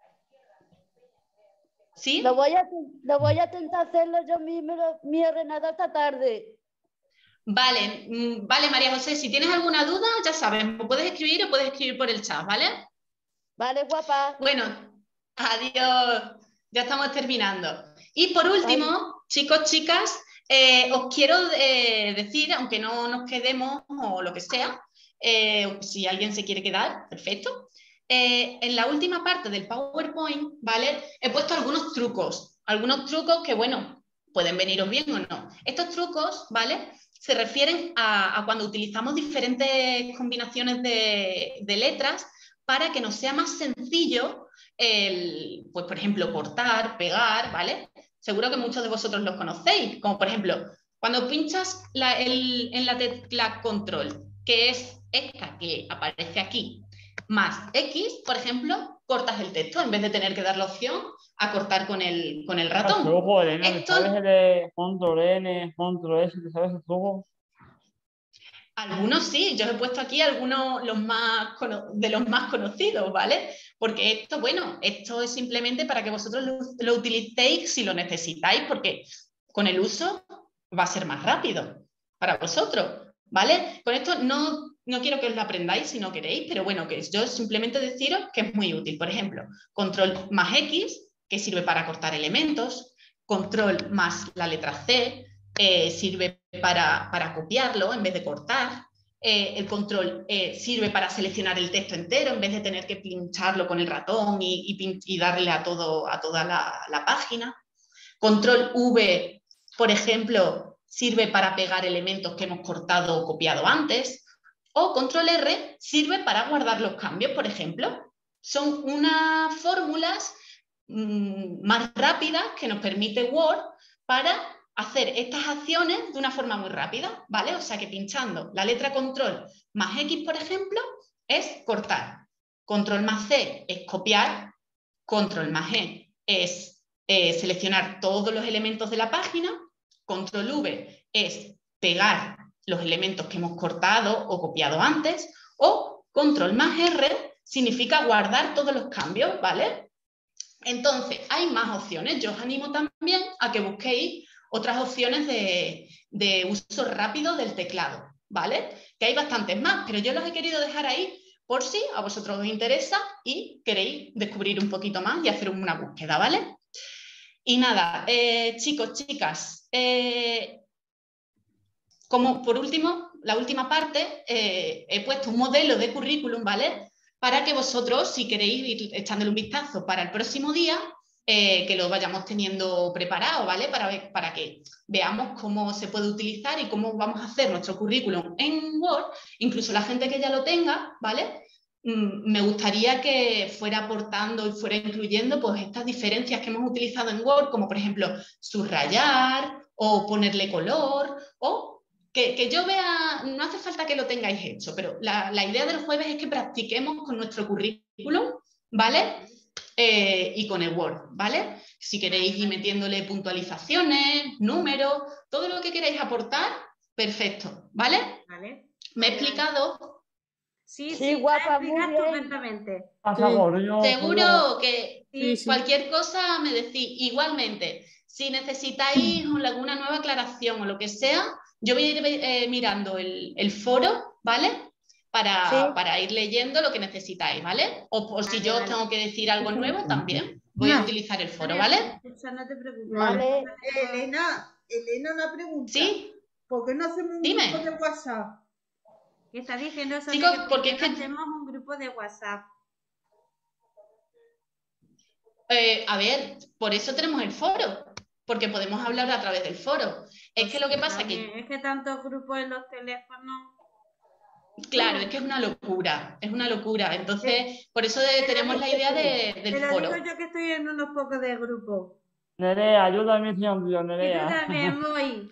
¿Sí? Lo voy a, lo voy a intentar hacerlo yo mismo, mi ordenador esta tarde. Vale, vale, María José, si tienes alguna duda, ya sabes, me puedes escribir o puedes escribir por el chat, ¿vale? Vale, guapa. Bueno, adiós, ya estamos terminando. Y por último, Ay. chicos, chicas, eh, os quiero eh, decir, aunque no nos quedemos o lo que sea, eh, si alguien se quiere quedar, perfecto. Eh, en la última parte del PowerPoint, ¿vale? He puesto algunos trucos, algunos trucos que, bueno, pueden veniros bien o no. Estos trucos, ¿vale? Se refieren a, a cuando utilizamos diferentes combinaciones de, de letras para que nos sea más sencillo, el, pues por ejemplo, cortar, pegar, ¿vale? Seguro que muchos de vosotros los conocéis, como por ejemplo, cuando pinchas la, el, en la tecla control, que es esta que aparece aquí, más X, por ejemplo, cortas el texto en vez de tener que dar la opción a cortar con el, con el ratón. ¿Qué truco, Elena? Esto... ¿Sabes el de control N, control S? ¿Te sabes el truco? Algunos sí, yo he puesto aquí algunos los más, de los más conocidos, ¿vale? Porque esto, bueno, esto es simplemente para que vosotros lo, lo utilicéis si lo necesitáis, porque con el uso va a ser más rápido para vosotros. ¿vale? Con esto no, no quiero que os lo aprendáis si no queréis, pero bueno, que yo simplemente deciros que es muy útil. Por ejemplo, control más X, que sirve para cortar elementos, control más la letra C, eh, sirve para, para copiarlo en vez de cortar, eh, el control eh, sirve para seleccionar el texto entero en vez de tener que pincharlo con el ratón y, y, y darle a, todo, a toda la, la página. Control V, por ejemplo, sirve para pegar elementos que hemos cortado o copiado antes. O control R sirve para guardar los cambios, por ejemplo. Son unas fórmulas mmm, más rápidas que nos permite Word para hacer estas acciones de una forma muy rápida, ¿vale? O sea que pinchando la letra control más X, por ejemplo, es cortar. Control más C es copiar. Control más E es eh, seleccionar todos los elementos de la página. Control V es pegar los elementos que hemos cortado o copiado antes. O control más R significa guardar todos los cambios, ¿vale? Entonces, hay más opciones. Yo os animo también a que busquéis otras opciones de, de uso rápido del teclado, ¿vale? Que hay bastantes más, pero yo los he querido dejar ahí por si a vosotros os interesa y queréis descubrir un poquito más y hacer una búsqueda, ¿vale? Y nada, eh, chicos, chicas, eh, como por último, la última parte, eh, he puesto un modelo de currículum, ¿vale? Para que vosotros, si queréis ir echándole un vistazo para el próximo día, eh, que lo vayamos teniendo preparado, ¿vale? Para, ver, para que veamos cómo se puede utilizar y cómo vamos a hacer nuestro currículum en Word, incluso la gente que ya lo tenga, ¿vale? Mm, me gustaría que fuera aportando y fuera incluyendo pues estas diferencias que hemos utilizado en Word, como por ejemplo subrayar o ponerle color o Que, que yo vea, no hace falta que lo tengáis hecho, pero la, la idea del jueves es que practiquemos con nuestro currículum, ¿vale? Eh, y con el Word, ¿vale? Si queréis ir metiéndole puntualizaciones, números, todo lo que queráis aportar, perfecto, ¿vale? Vale. ¿Me he explicado? Sí, Sí, sí, guapa, te muy explicas bien. estupendamente. Seguro que Sí, sí, cualquier cosa me decís. Igualmente, si necesitáis alguna nueva aclaración o lo que sea, yo voy a ir eh, mirando el, el foro, ¿vale? Para, Sí. para ir leyendo lo que necesitáis, ¿vale? O por si Vale, yo vale. os tengo que decir algo nuevo, también voy a utilizar el foro, ¿vale? Escucha, no te preocupes. Vale. Elena, Elena, una pregunta. ¿Sí? ¿Por qué no hacemos un Dime. grupo de WhatsApp? ¿Qué está diciendo Sonia? Chicos, que por porque qué es no que- hacemos un grupo de WhatsApp? Eh, a ver, por eso tenemos el foro, porque podemos hablar a través del foro. Es Pues que lo que sí, pasa también, que, es que tantos grupos en los teléfonos. claro, es que es una locura, es una locura. Entonces, Eh, por eso de- te lo tenemos digo- la idea de- del Te lo foro. digo yo que estoy en unos pocos de grupos. Nerea, yo también soy un tío, Y tú Nerea. también, voy.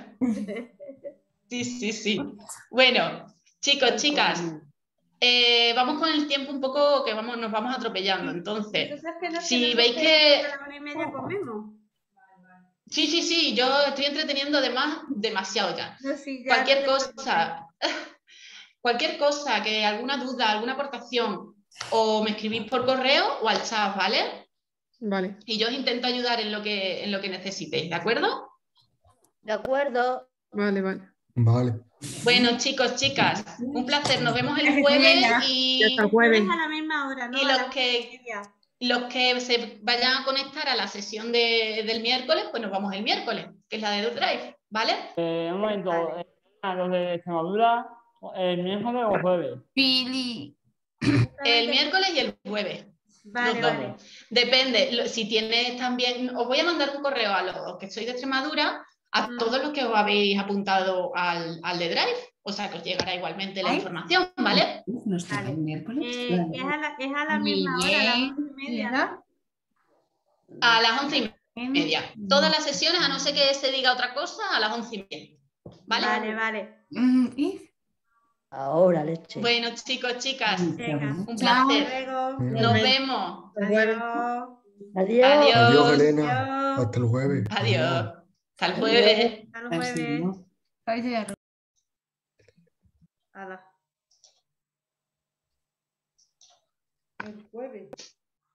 Sí, sí, sí. Bueno, chicos, chicas, eh, vamos con el tiempo un poco que vamos, nos vamos atropellando. Entonces, Entonces que nos si tenemos veis que que... ir, a la una y media comemos. Sí, sí, sí, yo estoy entreteniendo además demasiado ya. No, sí, ya, Cualquier no te preocupes. cosa, cualquier cosa, que alguna duda, alguna aportación, o me escribís por correo o al chat, ¿vale? Vale. Y yo os intento ayudar en lo que, en lo que necesitéis, ¿de acuerdo? De acuerdo. Vale, vale. Vale. Bueno, chicos, chicas, un placer. Nos vemos el Gracias, jueves Elena. y, Hasta el jueves. A la misma hora, ¿no? y A los las que, una y media. los que se vayan a conectar a la sesión de- del miércoles, pues nos vamos el miércoles, que es la de Drive, ¿vale? Eh, un momento, eh, los de Extremadura, el miércoles o jueves. Pili. El miércoles y el jueves. Vale, los dos. vale. Depende, lo- si tienes también, os voy a mandar un correo a los que sois de Extremadura, a todos los que os habéis apuntado al, al de Drive, o sea que os llegará igualmente la información, ¿vale? Nos toca el miércoles. Eh, es, a la, es a la misma hora, a las once y media, ¿no? A las once y media. Todas las sesiones, a no ser que se diga otra cosa, a las once y media. ¿Vale? Vale, vale. Ahora, leche. Bueno, chicos, chicas, Venga. un Chao. placer. Hasta luego. Nos vemos. Adiós. Adiós. Adiós. Adiós, Elena. Hasta el jueves. Adiós. Hasta el jueves. Hasta el jueves. Hala. El jueves.